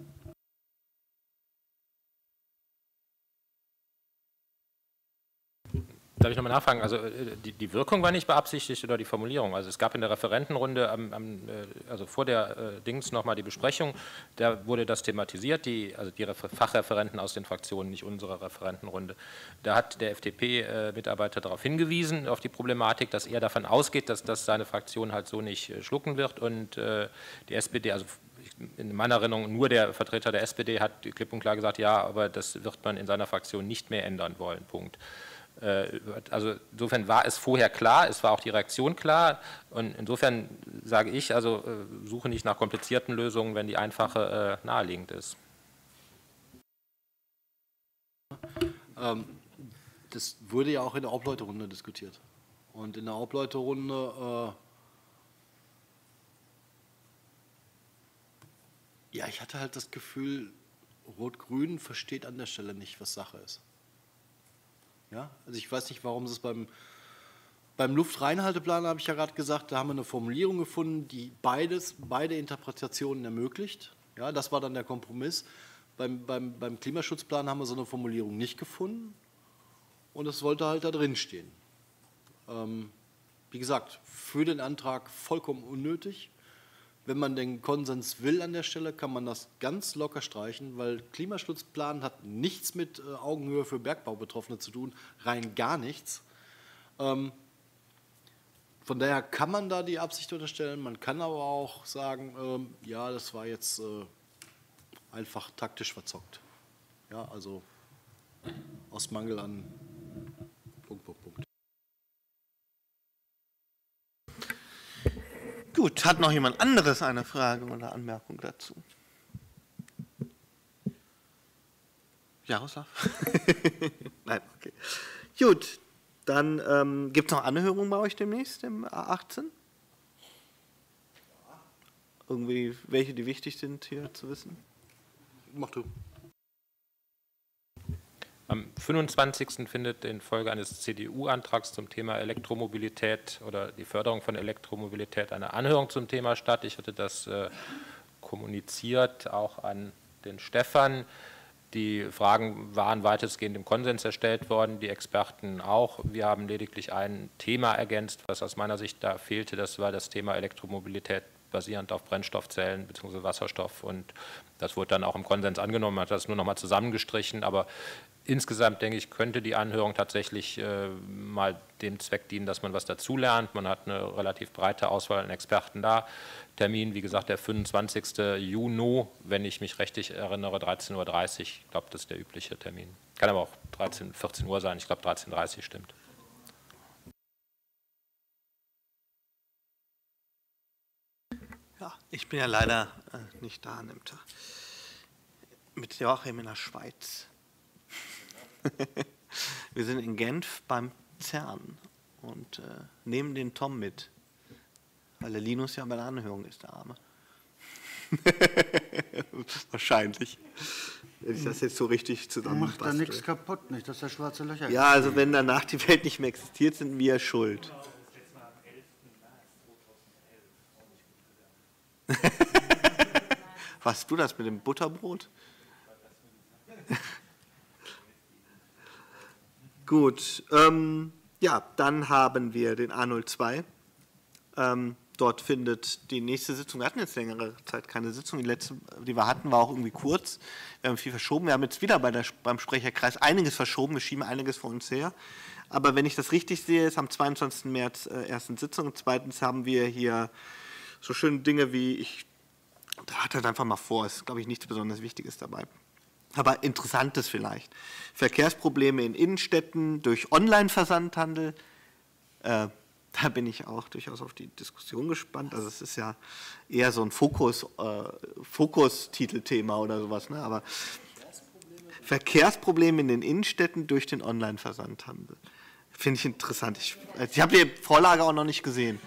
Darf ich nochmal nachfragen? Also die Wirkung war nicht beabsichtigt oder die Formulierung? Also es gab in der Referentenrunde, also vor der Dings nochmal die Besprechung, da wurde das thematisiert, die Fachreferenten aus den Fraktionen, nicht unsere Referentenrunde. Da hat der FDP-Mitarbeiter darauf hingewiesen, auf die Problematik, dass er davon ausgeht, dass das seine Fraktion halt so nicht schlucken wird und die SPD, also in meiner Erinnerung nur der Vertreter der SPD hat klipp und klar gesagt, ja, aber das wird man in seiner Fraktion nicht mehr ändern wollen, Punkt. Also insofern war es vorher klar, es war auch die Reaktion klar und insofern sage ich, also suche nicht nach komplizierten Lösungen, wenn die einfache naheliegend ist. Das wurde ja auch in der Obleuterunde diskutiert und in der Obleuterunde ja, ich hatte halt das Gefühl, Rot-Grün versteht an der Stelle nicht, was Sache ist. Ja, also ich weiß nicht, warum sie es beim Luftreinhalteplan, habe ich ja gerade gesagt, da haben wir eine Formulierung gefunden, die beide Interpretationen ermöglicht. Ja, das war dann der Kompromiss. Beim Klimaschutzplan haben wir so eine Formulierung nicht gefunden und es sollte halt da drin stehen. Wie gesagt, für den Antrag vollkommen unnötig. Wenn man den Konsens will an der Stelle, kann man das ganz locker streichen, weil Klimaschutzplan hat nichts mit Augenhöhe für Bergbaubetroffene zu tun, rein gar nichts. Von daher kann man da die Absicht unterstellen, man kann aber auch sagen, ja, das war jetzt einfach taktisch verzockt. Ja, also aus Mangel an ... Gut, hat noch jemand anderes eine Frage oder Anmerkung dazu? Jaroslav? Nein, okay. Gut, dann gibt es noch Anhörungen bei euch demnächst im A18? Irgendwie welche, die wichtig sind hier zu wissen? Mach du. Am 25. findet in Folge eines CDU-Antrags zum Thema Elektromobilität oder die Förderung von Elektromobilität eine Anhörung zum Thema statt. Ich hatte das kommuniziert, auch an den Stefan. Die Fragen waren weitestgehend im Konsens erstellt worden, die Experten auch. Wir haben lediglich ein Thema ergänzt, was aus meiner Sicht da fehlte. Das war das Thema Elektromobilität basierend auf Brennstoffzellen bzw. Wasserstoff. Und das wurde dann auch im Konsens angenommen, man hat das nur noch mal zusammengestrichen. Aber insgesamt, denke ich, könnte die Anhörung tatsächlich mal dem Zweck dienen, dass man was dazulernt. Man hat eine relativ breite Auswahl an Experten da. Termin, wie gesagt, der 25. Juni, wenn ich mich richtig erinnere, 13:30 Uhr. Ich glaube, das ist der übliche Termin. Kann aber auch 14 Uhr sein. Ich glaube, 13:30 Uhr stimmt. Ja, ich bin ja leider nicht da an dem Tag. Mit Joachim in der Schweiz. Wir sind in Genf beim CERN und nehmen den Tom mit, weil der Linus ja bei der Anhörung ist, der Arme. Wahrscheinlich. Wenn ich das jetzt so richtig Macht da nichts zusammenbastle. kaputt, nicht, dass da schwarze Löcher Ja, also wenn danach die Welt nicht mehr existiert, sind wir schuld. Warst du das mit dem Butterbrot? Gut, ja, dann haben wir den A02. Dort findet die nächste Sitzung, wir hatten jetzt längere Zeit keine Sitzung, die letzte, die wir hatten, war auch irgendwie kurz. Wir haben viel verschoben, wir haben jetzt wieder beim Sprecherkreis einiges verschoben, wir schieben einiges vor uns her. Aber wenn ich das richtig sehe, ist am 22. März erstens Sitzung und zweitens haben wir hier so schöne Dinge wie, ich trage das einfach mal vor, ist glaube ich nichts besonders Wichtiges dabei. Aber Interessantes vielleicht. Verkehrsprobleme in Innenstädten durch Online-Versandhandel. Da bin ich auch durchaus auf die Diskussion gespannt. Also es ist ja eher so ein Fokus-Titelthema oder sowas. Ne? Aber Verkehrsprobleme in den Innenstädten durch den Online-Versandhandel. Finde ich interessant. Ich habe die Vorlage auch noch nicht gesehen.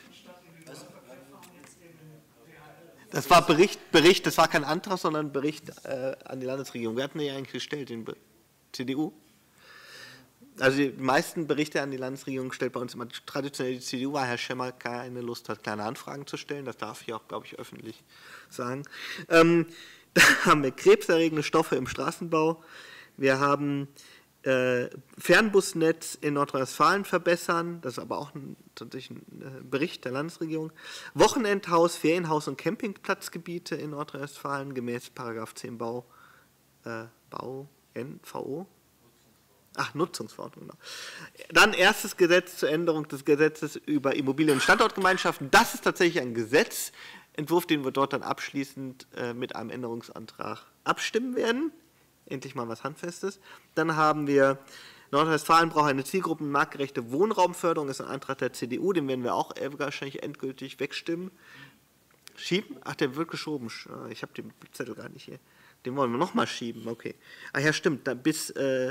Das war Bericht, das war kein Antrag, sondern Bericht an die Landesregierung. Wir hatten ja eigentlich gestellt, den CDU. Also die meisten Berichte an die Landesregierung stellt bei uns immer traditionell die CDU, weil Herr Schemmer keine Lust hat, kleine Anfragen zu stellen. Das darf ich auch, glaube ich, öffentlich sagen. Da haben wir krebserregende Stoffe im Straßenbau. Wir haben Fernbusnetz in Nordrhein-Westfalen verbessern. Das ist aber auch tatsächlich ein Bericht der Landesregierung. Wochenendhaus, Ferienhaus und Campingplatzgebiete in Nordrhein-Westfalen gemäß § 10 Bau-NVO. Ach, Nutzungsverordnung, genau. Dann erstes Gesetz zur Änderung des Gesetzes über Immobilien- und Standortgemeinschaften. Das ist tatsächlich ein Gesetzentwurf, den wir dort dann abschließend mit einem Änderungsantrag abstimmen werden. Endlich mal was Handfestes. Dann haben wir, Nordrhein-Westfalen braucht eine zielgruppen- marktgerechte Wohnraumförderung. Das ist ein Antrag der CDU, den werden wir auch wahrscheinlich endgültig wegstimmen. Schieben? Ach, der wird geschoben. Ich habe den Zettel gar nicht hier. Den wollen wir nochmal schieben, okay. Ach ja, stimmt, dann bis...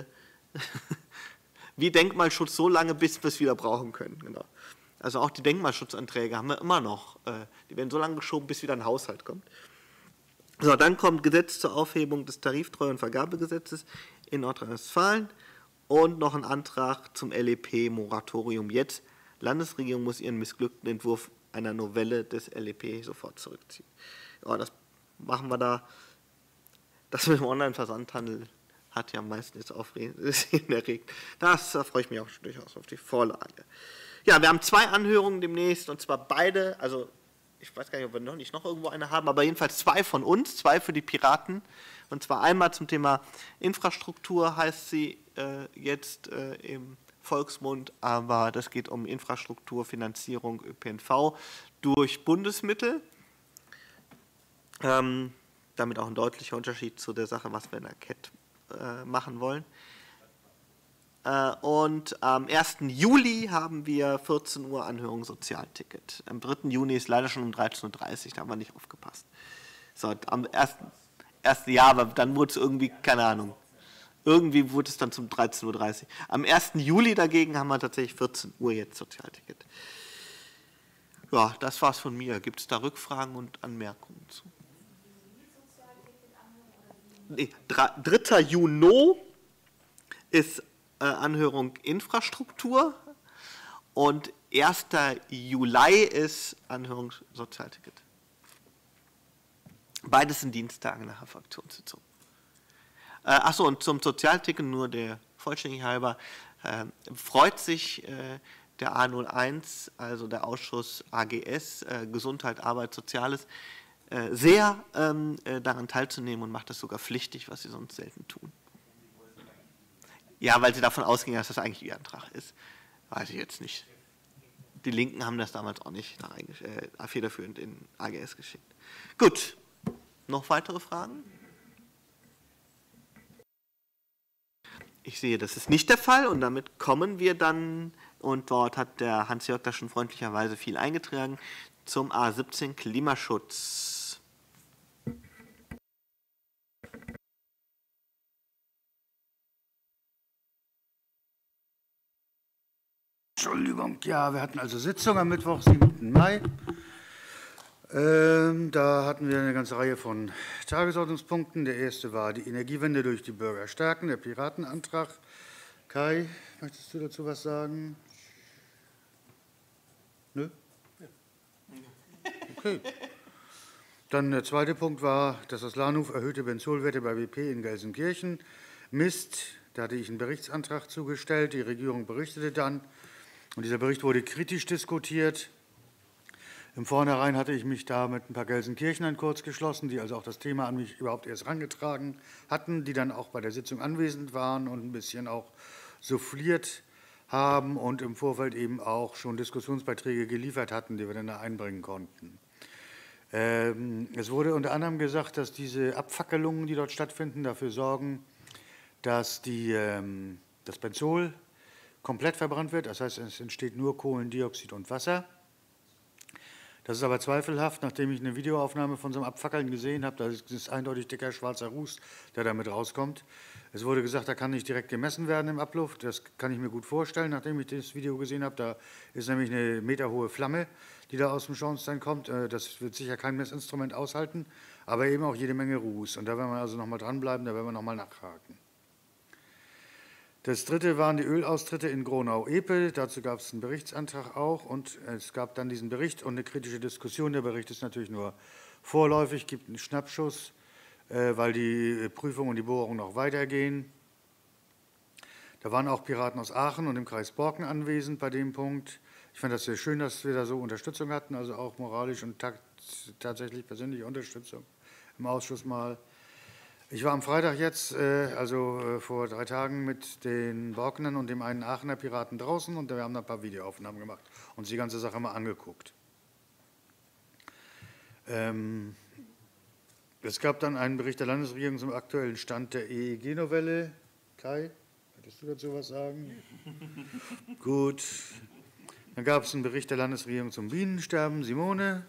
wie Denkmalschutz so lange, bis wir es wieder brauchen können. Genau. Also auch die Denkmalschutzanträge haben wir immer noch. Die werden so lange geschoben, bis wieder ein Haushalt kommt. So, dann kommt Gesetz zur Aufhebung des Tariftreu- und Vergabegesetzes in Nordrhein-Westfalen und noch ein Antrag zum LEP-Moratorium jetzt. Landesregierung muss ihren missglückten Entwurf einer Novelle des LEP sofort zurückziehen. Ja, das machen wir da. Das mit dem Online-Versandhandel hat ja am meisten jetzt Aufsehen erregt. Da freue ich mich auch durchaus auf die Vorlage. Ja, wir haben 2 Anhörungen demnächst, und zwar beide, also ich weiß gar nicht, ob wir noch irgendwo eine haben, aber jedenfalls 2 von uns, 2 für die Piraten. Und zwar einmal zum Thema Infrastruktur, heißt sie jetzt im Volksmund, aber das geht um Infrastrukturfinanzierung ÖPNV durch Bundesmittel. Damit auch ein deutlicher Unterschied zu der Sache, was wir in der CAT machen wollen. Und am 1. Juli haben wir 14 Uhr Anhörung Sozialticket. Am 3. Juni ist leider schon um 13.30 Uhr, da haben wir nicht aufgepasst. So, am 1. Jahr, aber dann wurde es irgendwie, keine Ahnung, irgendwie wurde es dann zum 13.30 Uhr. Am 1. Juli dagegen haben wir tatsächlich 14 Uhr jetzt Sozialticket. Ja, das war's von mir. Gibt es da Rückfragen und Anmerkungen zu? Nee, 3. Juni ist Anhörung Infrastruktur und 1. Juli ist Anhörung Sozialticket. Beides sind Dienstage nach der Fraktionssitzung. Achso, und zum Sozialticket nur der Vollständigkeit halber freut sich der A01, also der Ausschuss AGS, Gesundheit, Arbeit, Soziales, sehr daran teilzunehmen und macht das sogar pflichtig, was sie sonst selten tun. Ja, weil sie davon ausgehen, dass das eigentlich ihr Antrag ist. Weiß ich jetzt nicht. Die Linken haben das damals auch nicht federführend in AGS geschickt. Gut, noch weitere Fragen? Ich sehe, das ist nicht der Fall und damit kommen wir dann, und dort hat der Hans-Jörg da schon freundlicherweise viel eingetragen, zum A17 Klimaschutz. Entschuldigung, ja, wir hatten also Sitzung am Mittwoch, 7. Mai. Da hatten wir eine ganze Reihe von Tagesordnungspunkten. Der erste war die Energiewende durch die Bürger stärken, der Piratenantrag. Kai, möchtest du dazu was sagen? Nö? Okay. Dann der zweite Punkt war, dass das Lahnhof erhöhte Benzolwerte bei BP in Gelsenkirchen misst. Da hatte ich einen Berichtsantrag zugestellt. Die Regierung berichtete dann. Und dieser Bericht wurde kritisch diskutiert. Im Vornherein hatte ich mich da mit ein paar Gelsenkirchnern kurz geschlossen, die also auch das Thema an mich überhaupt erst herangetragen hatten, die dann auch bei der Sitzung anwesend waren und ein bisschen auch souffliert haben und im Vorfeld eben auch schon Diskussionsbeiträge geliefert hatten, die wir dann da einbringen konnten. Es wurde unter anderem gesagt, dass diese Abfackelungen, die dort stattfinden, dafür sorgen, dass das Benzol komplett verbrannt wird. Das heißt, es entsteht nur Kohlendioxid und Wasser. Das ist aber zweifelhaft, nachdem ich eine Videoaufnahme von so einem Abfackeln gesehen habe. Da ist eindeutig dicker schwarzer Ruß, der damit rauskommt. Es wurde gesagt, da kann nicht direkt gemessen werden im Abluft. Das kann ich mir gut vorstellen, nachdem ich das Video gesehen habe. Da ist nämlich eine meterhohe Flamme, die da aus dem Schornstein kommt. Das wird sicher kein Messinstrument aushalten, aber eben auch jede Menge Ruß. Und da werden wir also noch mal dranbleiben, da werden wir noch mal nachhaken. Das dritte waren die Ölaustritte in Gronau-Epe. Dazu gab es einen Berichtsantrag auch und es gab dann diesen Bericht und eine kritische Diskussion. Der Bericht ist natürlich nur vorläufig, gibt einen Schnappschuss, weil die Prüfung und die Bohrung noch weitergehen. Da waren auch Piraten aus Aachen und im Kreis Borken anwesend bei dem Punkt. Ich fand das sehr schön, dass wir da so Unterstützung hatten, also auch moralisch und tatsächlich persönliche Unterstützung im Ausschuss mal. Ich war am Freitag jetzt, also vor 3 Tagen, mit den Borkenern und dem einen Aachener Piraten draußen und wir haben da ein paar Videoaufnahmen gemacht und uns die ganze Sache mal angeguckt. Es gab dann einen Bericht der Landesregierung zum aktuellen Stand der EEG-Novelle. Kai, möchtest du dazu was sagen? Gut. Dann gab es einen Bericht der Landesregierung zum Bienensterben. Simone?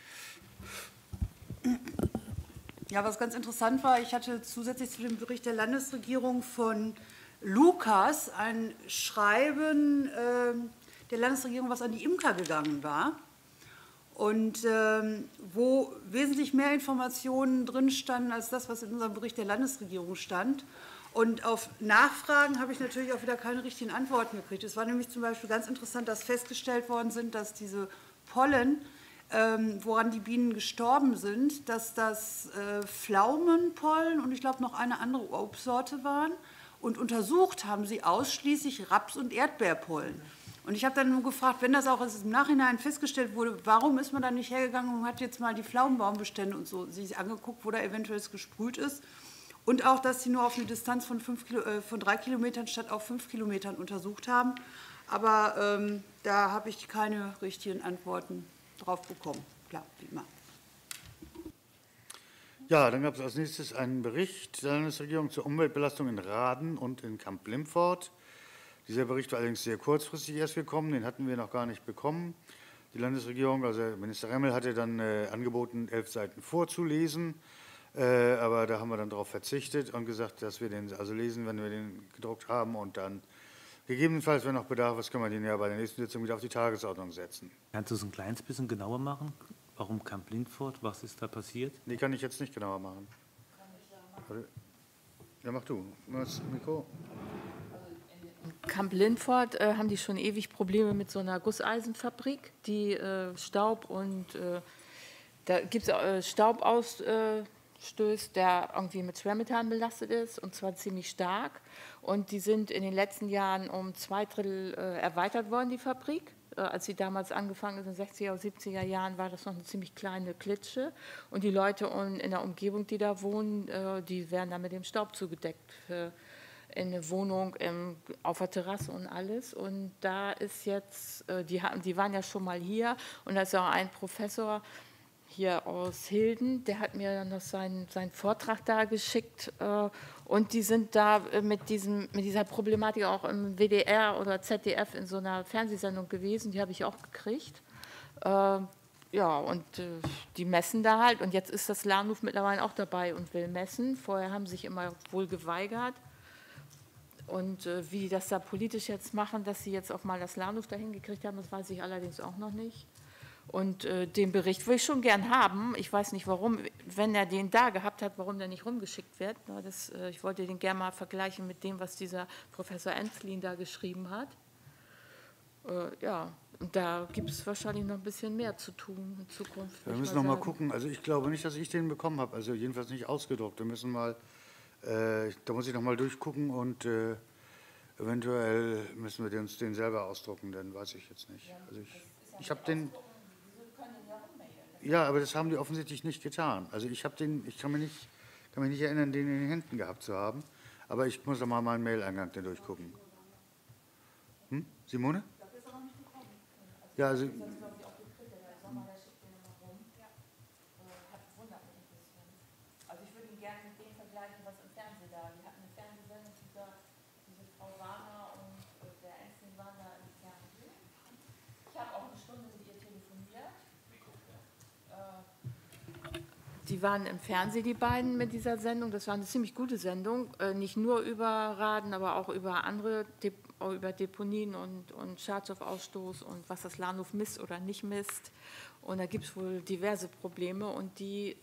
Ja, was ganz interessant war, ich hatte zusätzlich zu dem Bericht der Landesregierung von Lukas ein Schreiben der Landesregierung, was an die Imker gegangen war und wo wesentlich mehr Informationen drin standen als das, was in unserem Bericht der Landesregierung stand. Und auf Nachfragen habe ich natürlich auch wieder keine richtigen Antworten gekriegt. Es war nämlich zum Beispiel ganz interessant, dass festgestellt worden sind, dass diese Pollen, woran die Bienen gestorben sind, dass das Pflaumenpollen und ich glaube noch eine andere Obstsorte waren. Und untersucht haben sie ausschließlich Raps- und Erdbeerpollen. Und ich habe dann nur gefragt, wenn das auch im Nachhinein festgestellt wurde, warum ist man dann nicht hergegangen und hat jetzt mal die Pflaumenbaumbestände und so sich angeguckt, wo da eventuell gesprüht ist. Und auch, dass sie nur auf eine Distanz von 3 Kilometern statt auf 5 Kilometern untersucht haben. Aber da habe ich keine richtigen Antworten drauf bekommen. Klar, wie immer. Ja, dann gab es als nächstes einen Bericht der Landesregierung zur Umweltbelastung in Raden und in Kamp-Lempfort. Dieser Bericht war allerdings sehr kurzfristig erst gekommen, den hatten wir noch gar nicht bekommen. Die Landesregierung, also Minister Remmel, hatte dann angeboten, 11 Seiten vorzulesen, aber da haben wir dann darauf verzichtet und gesagt, dass wir den also lesen, wenn wir den gedruckt haben und dann gegebenenfalls, wenn noch Bedarf ist, können wir den ja bei der nächsten Sitzung wieder auf die Tagesordnung setzen. Kannst du es ein kleines bisschen genauer machen? Warum Kamp-Lempfort? Was ist da passiert? Nee, kann ich jetzt nicht genauer machen. Ja, mach du. Das Mikro. Kamp-Lempfort haben die schon ewig Probleme mit so einer Gusseisenfabrik, die Staub und da gibt es Staub ausstößt, der irgendwie mit Schwermetallen belastet ist und zwar ziemlich stark. Und die sind in den letzten Jahren um 2/3 erweitert worden, die Fabrik. Als sie damals angefangen ist, in den 60er oder 70er Jahren, war das noch eine ziemlich kleine Klitsche. Und die Leute in der Umgebung, die da wohnen, die werden dann mit dem Staub zugedeckt. In eine Wohnung, auf der Terrasse und alles. Und da ist jetzt, die waren ja schon mal hier und da ist auch ein Professor hier aus Hilden, der hat mir dann noch seinen Vortrag da geschickt und die sind da mit dieser Problematik auch im WDR oder ZDF in so einer Fernsehsendung gewesen, die habe ich auch gekriegt. Ja, und die messen da halt und jetzt ist das Lahnhof mittlerweile auch dabei und will messen. Vorher haben sie sich immer wohl geweigert. Und wie die das da politisch jetzt machen, dass sie jetzt auch mal das Lahnhof dahin gekriegt haben, das weiß ich allerdings auch noch nicht. Und den Bericht will ich schon gern haben. Ich weiß nicht, warum, wenn er den da gehabt hat, warum der nicht rumgeschickt wird. Ich wollte den gerne mal vergleichen mit dem, was dieser Professor Enslin da geschrieben hat. Ja, und da gibt es wahrscheinlich noch ein bisschen mehr zu tun in Zukunft. Wir müssen noch mal gucken. Also ich glaube nicht, dass ich den bekommen habe. Also jedenfalls nicht ausgedruckt. Wir müssen mal, da muss ich noch mal durchgucken und eventuell müssen wir uns den selber ausdrucken, dann weiß ich jetzt nicht. Also ich habe den. Ja, aber das haben die offensichtlich nicht getan. Also ich kann mich nicht erinnern, den in den Händen gehabt zu haben. Aber ich muss doch mal meinen Mail-Eingang dann durchgucken. Simone? Ja, also. Also ich würde ihn gerne mit dem vergleichen, was im Fernsehen da. Die hatten eine Fernsehsendung, diese Frau Warner und der Enslin waren da im Fernsehen. Ich habe auch eine Stunde mit ihr telefoniert. Die waren im Fernsehen, die beiden, mit dieser Sendung. Das war eine ziemlich gute Sendung. Nicht nur über Raden, aber auch über andere, über Deponien und Schadstoffausstoß und was das Lahnhof misst oder nicht misst. Und da gibt es wohl diverse Probleme. Und ich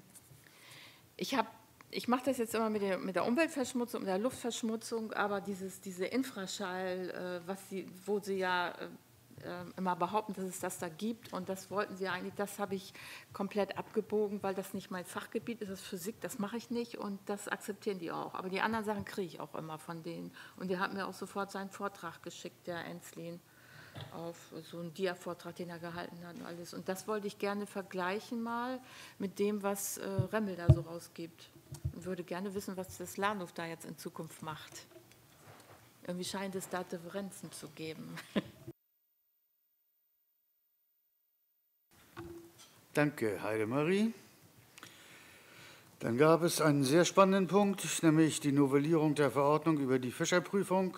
mache das jetzt immer mit der Umweltverschmutzung, mit der Luftverschmutzung, aber diese Infraschall, wo sie ja immer behaupten, dass es das da gibt, und das wollten sie eigentlich, das habe ich komplett abgebogen, weil das nicht mein Fachgebiet ist, das ist Physik, das mache ich nicht, und das akzeptieren die auch. Aber die anderen Sachen kriege ich auch immer von denen. Und der hat mir auch sofort seinen Vortrag geschickt, der Enslin, auf so einen Dia-Vortrag, den er gehalten hat und alles. Und das wollte ich gerne vergleichen mal mit dem, was Remmel da so rausgibt. Ich würde gerne wissen, was das Lahnhof da jetzt in Zukunft macht. Irgendwie scheint es da Differenzen zu geben. Danke, Heidemarie. Dann gab es einen sehr spannenden Punkt, nämlich die Novellierung der Verordnung über die Fischerprüfung.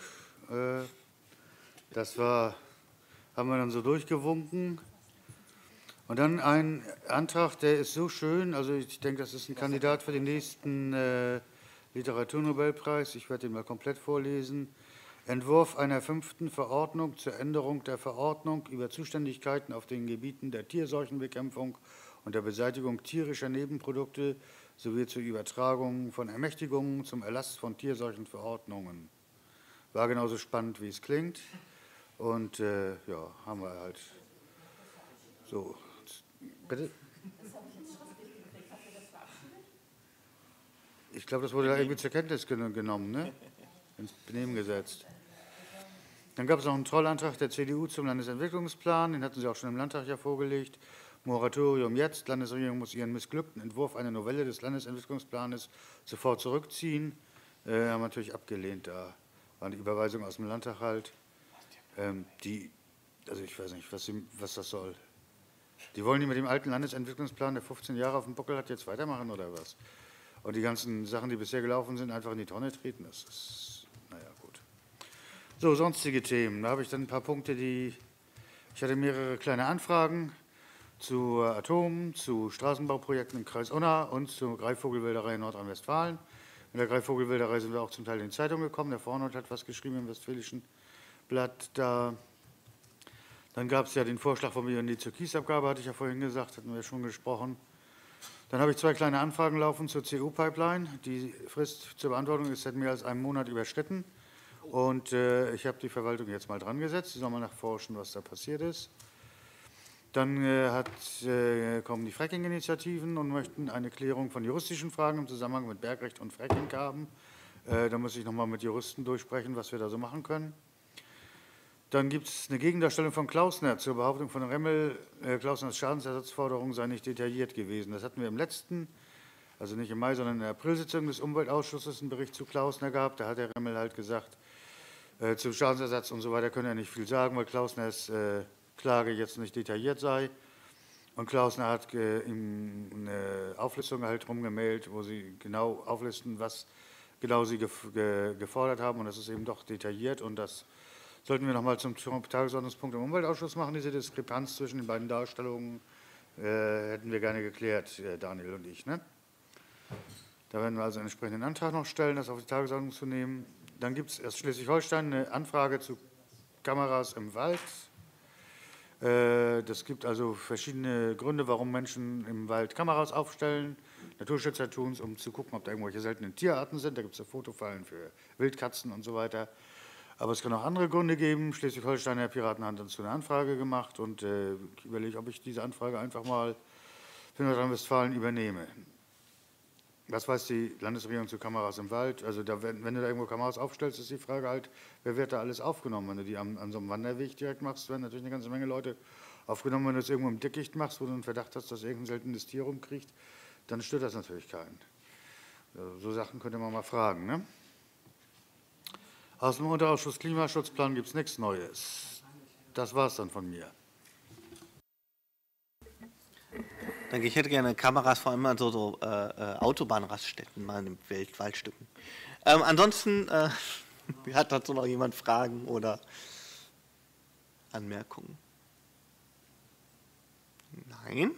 Das haben wir dann so durchgewunken. Und dann ein Antrag, der ist so schön, also ich denke, das ist ein Kandidat für den nächsten Literaturnobelpreis. Ich werde ihn mal komplett vorlesen. Entwurf einer 5. Verordnung zur Änderung der Verordnung über Zuständigkeiten auf den Gebieten der Tierseuchenbekämpfung und der Beseitigung tierischer Nebenprodukte sowie zur Übertragung von Ermächtigungen zum Erlass von Tierseuchenverordnungen. War genauso spannend, wie es klingt. Und ja, haben wir halt so. Bitte? Ich glaube, das wurde da irgendwie zur Kenntnis genommen, ne? Ins Benehmen gesetzt. Dann gab es noch einen Trollantrag der CDU zum Landesentwicklungsplan, den hatten Sie auch schon im Landtag ja vorgelegt. Moratorium jetzt, Landesregierung muss ihren missglückten Entwurf einer Novelle des Landesentwicklungsplanes sofort zurückziehen. Haben wir natürlich abgelehnt, da war die Überweisung aus dem Landtag halt. Also ich weiß nicht, was das soll. Die wollen die mit dem alten Landesentwicklungsplan, der 15 Jahre auf dem Buckel hat, jetzt weitermachen oder was? Und die ganzen Sachen, die bisher gelaufen sind, einfach in die Tonne treten. Das ist, naja, gut. So, sonstige Themen. Da habe ich dann ein paar Punkte, ich hatte mehrere kleine Anfragen zu Atom, zu Straßenbauprojekten im Kreis Unna und zur Greifvogelwilderei in Nordrhein-Westfalen. Mit der Greifvogelwilderei sind wir auch zum Teil in die Zeitung gekommen. Der Vornord hat was geschrieben im Westfälischen Blatt. Dann gab es ja den Vorschlag von BUND zur Kiesabgabe, hatte ich ja vorhin gesagt, hatten wir schon gesprochen. Dann habe ich 2 kleine Anfragen laufen zur CU-Pipeline. Die Frist zur Beantwortung ist seit mehr als einem Monat überschritten. Und ich habe die Verwaltung jetzt mal dran gesetzt. Sie soll mal nachforschen, was da passiert ist. Dann kommen die Fracking-Initiativen und möchten eine Klärung von juristischen Fragen im Zusammenhang mit Bergrecht und Fracking haben. Da muss ich nochmal mit Juristen durchsprechen, was wir da so machen können. Dann gibt es eine Gegendarstellung von Klausner zur Behauptung von Remmel, Klausners Schadensersatzforderung sei nicht detailliert gewesen. Das hatten wir im letzten, also nicht im Mai, sondern in der Aprilsitzung des Umweltausschusses einen Bericht zu Klausner gehabt. Da hat der Remmel halt gesagt, zum Schadensersatz und so weiter könne er nicht viel sagen, weil Klausners Klage jetzt nicht detailliert sei. Und Klausner hat eine Auflistung halt rumgemeldet, wo sie genau auflisten, was genau sie gefordert haben. Und das ist eben doch detailliert. Und das sollten wir noch mal zum Tagesordnungspunkt im Umweltausschuss machen. Diese Diskrepanz zwischen den beiden Darstellungen hätten wir gerne geklärt, Daniel und ich. Ne? Da werden wir also einen entsprechenden Antrag noch stellen, das auf die Tagesordnung zu nehmen. Dann gibt es aus Schleswig-Holstein eine Anfrage zu Kameras im Wald. Das gibt also verschiedene Gründe, warum Menschen im Wald Kameras aufstellen. Naturschützer tun es, um zu gucken, ob da irgendwelche seltenen Tierarten sind. Da gibt es ja Fotofallen für Wildkatzen und so weiter. Aber es kann auch andere Gründe geben. Schleswig-Holsteiner Piraten hat dazu eine Anfrage gemacht und ich überlege, ob ich diese Anfrage einfach mal für Nordrhein-Westfalen übernehme. Was weiß die Landesregierung zu Kameras im Wald? Also wenn du da irgendwo Kameras aufstellst, ist die Frage halt, wer wird da alles aufgenommen? Wenn du die an so einem Wanderweg direkt machst, werden natürlich eine ganze Menge Leute aufgenommen. Wenn du es irgendwo im Dickicht machst, wo du einen Verdacht hast, dass irgendein seltenes Tier rumkriecht, dann stört das natürlich keinen. So Sachen könnte man mal fragen. Ne? Aus dem Unterausschuss Klimaschutzplan gibt es nichts Neues. Das war es dann von mir. Danke, ich hätte gerne Kameras, vor allem an so Autobahnraststätten, mal in den Waldstücken. Ansonsten hat dazu noch jemand Fragen oder Anmerkungen? Nein?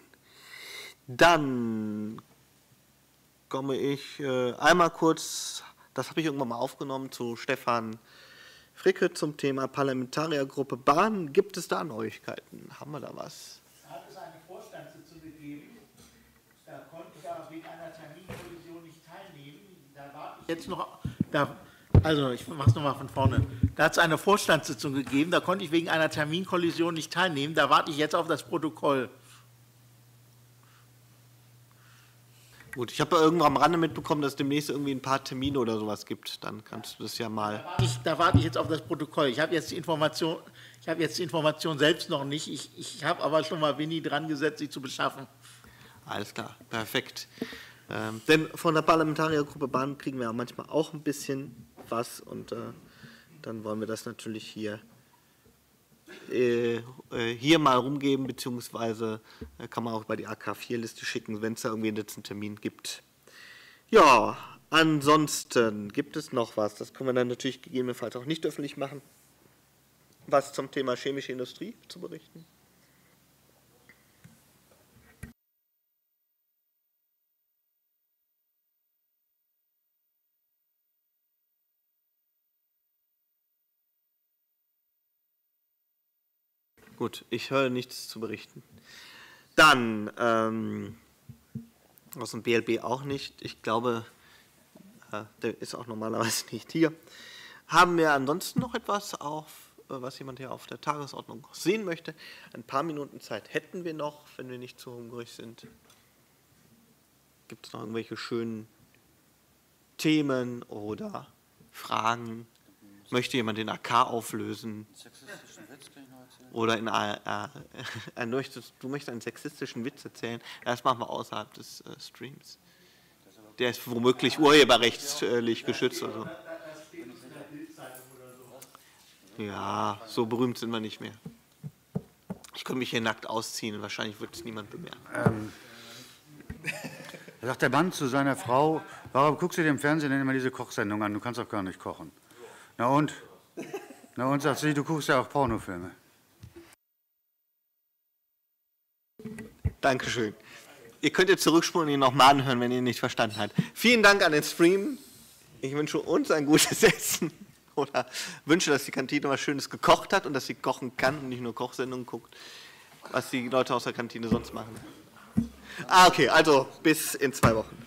Dann komme ich einmal kurz, das habe ich irgendwann mal aufgenommen, zu Stefan Fricke zum Thema Parlamentariergruppe Bahn. Gibt es da Neuigkeiten? Haben wir da was? Hat es eine Vorstandssitzung gegeben, da konnte ich aber wegen einer Terminkollision nicht teilnehmen. Da warte ich jetzt noch, also ich mache es nochmal von vorne. Da hat es eine Vorstandssitzung gegeben, da konnte ich wegen einer Terminkollision nicht teilnehmen. Da warte ich jetzt auf das Protokoll. Gut, ich habe ja irgendwo am Rande mitbekommen, dass es demnächst irgendwie ein paar Termine oder sowas gibt. Dann kannst du das ja mal. Da warte ich jetzt auf das Protokoll. Ich habe jetzt die Information selbst noch nicht. Ich habe aber schon mal Winnie dran gesetzt, sie zu beschaffen. Alles klar, perfekt. Denn von der Parlamentariergruppe Bahn kriegen wir ja manchmal auch ein bisschen was und dann wollen wir das natürlich hier mal rumgeben, beziehungsweise kann man auch bei die AK4-Liste schicken, wenn es da irgendwie einen Termin gibt. Ja, ansonsten gibt es noch was, das können wir dann natürlich gegebenenfalls auch nicht öffentlich machen, was zum Thema chemische Industrie zu berichten. Gut, ich höre nichts zu berichten. Dann aus dem BLB auch nicht. Ich glaube, der ist auch normalerweise nicht hier. Haben wir ansonsten noch etwas was jemand hier auf der Tagesordnung sehen möchte? Ein paar Minuten Zeit hätten wir noch, wenn wir nicht zu hungrig sind. Gibt es noch irgendwelche schönen Themen oder Fragen? Möchte jemand den AK auflösen? Oder du möchtest einen sexistischen Witz erzählen? Das machen wir außerhalb des Streams. Der ist womöglich urheberrechtlich geschützt oder so. Ja, so berühmt sind wir nicht mehr. Ich könnte mich hier nackt ausziehen und wahrscheinlich wird es niemand bemerken. Da sagt der Mann zu seiner Frau, warum guckst du dir im Fernsehen denn immer diese Kochsendung an? Du kannst doch gar nicht kochen. Na und? Na und, sagt sie, du guckst ja auch Pornofilme. Dankeschön. Ihr könnt jetzt zurückspulen und ihn nochmal anhören, wenn ihr ihn nicht verstanden habt. Vielen Dank an den Stream. Ich wünsche uns ein gutes Essen. Oder wünsche, dass die Kantine was Schönes gekocht hat und dass sie kochen kann und nicht nur Kochsendungen guckt, was die Leute aus der Kantine sonst machen. Okay, also bis in 2 Wochen.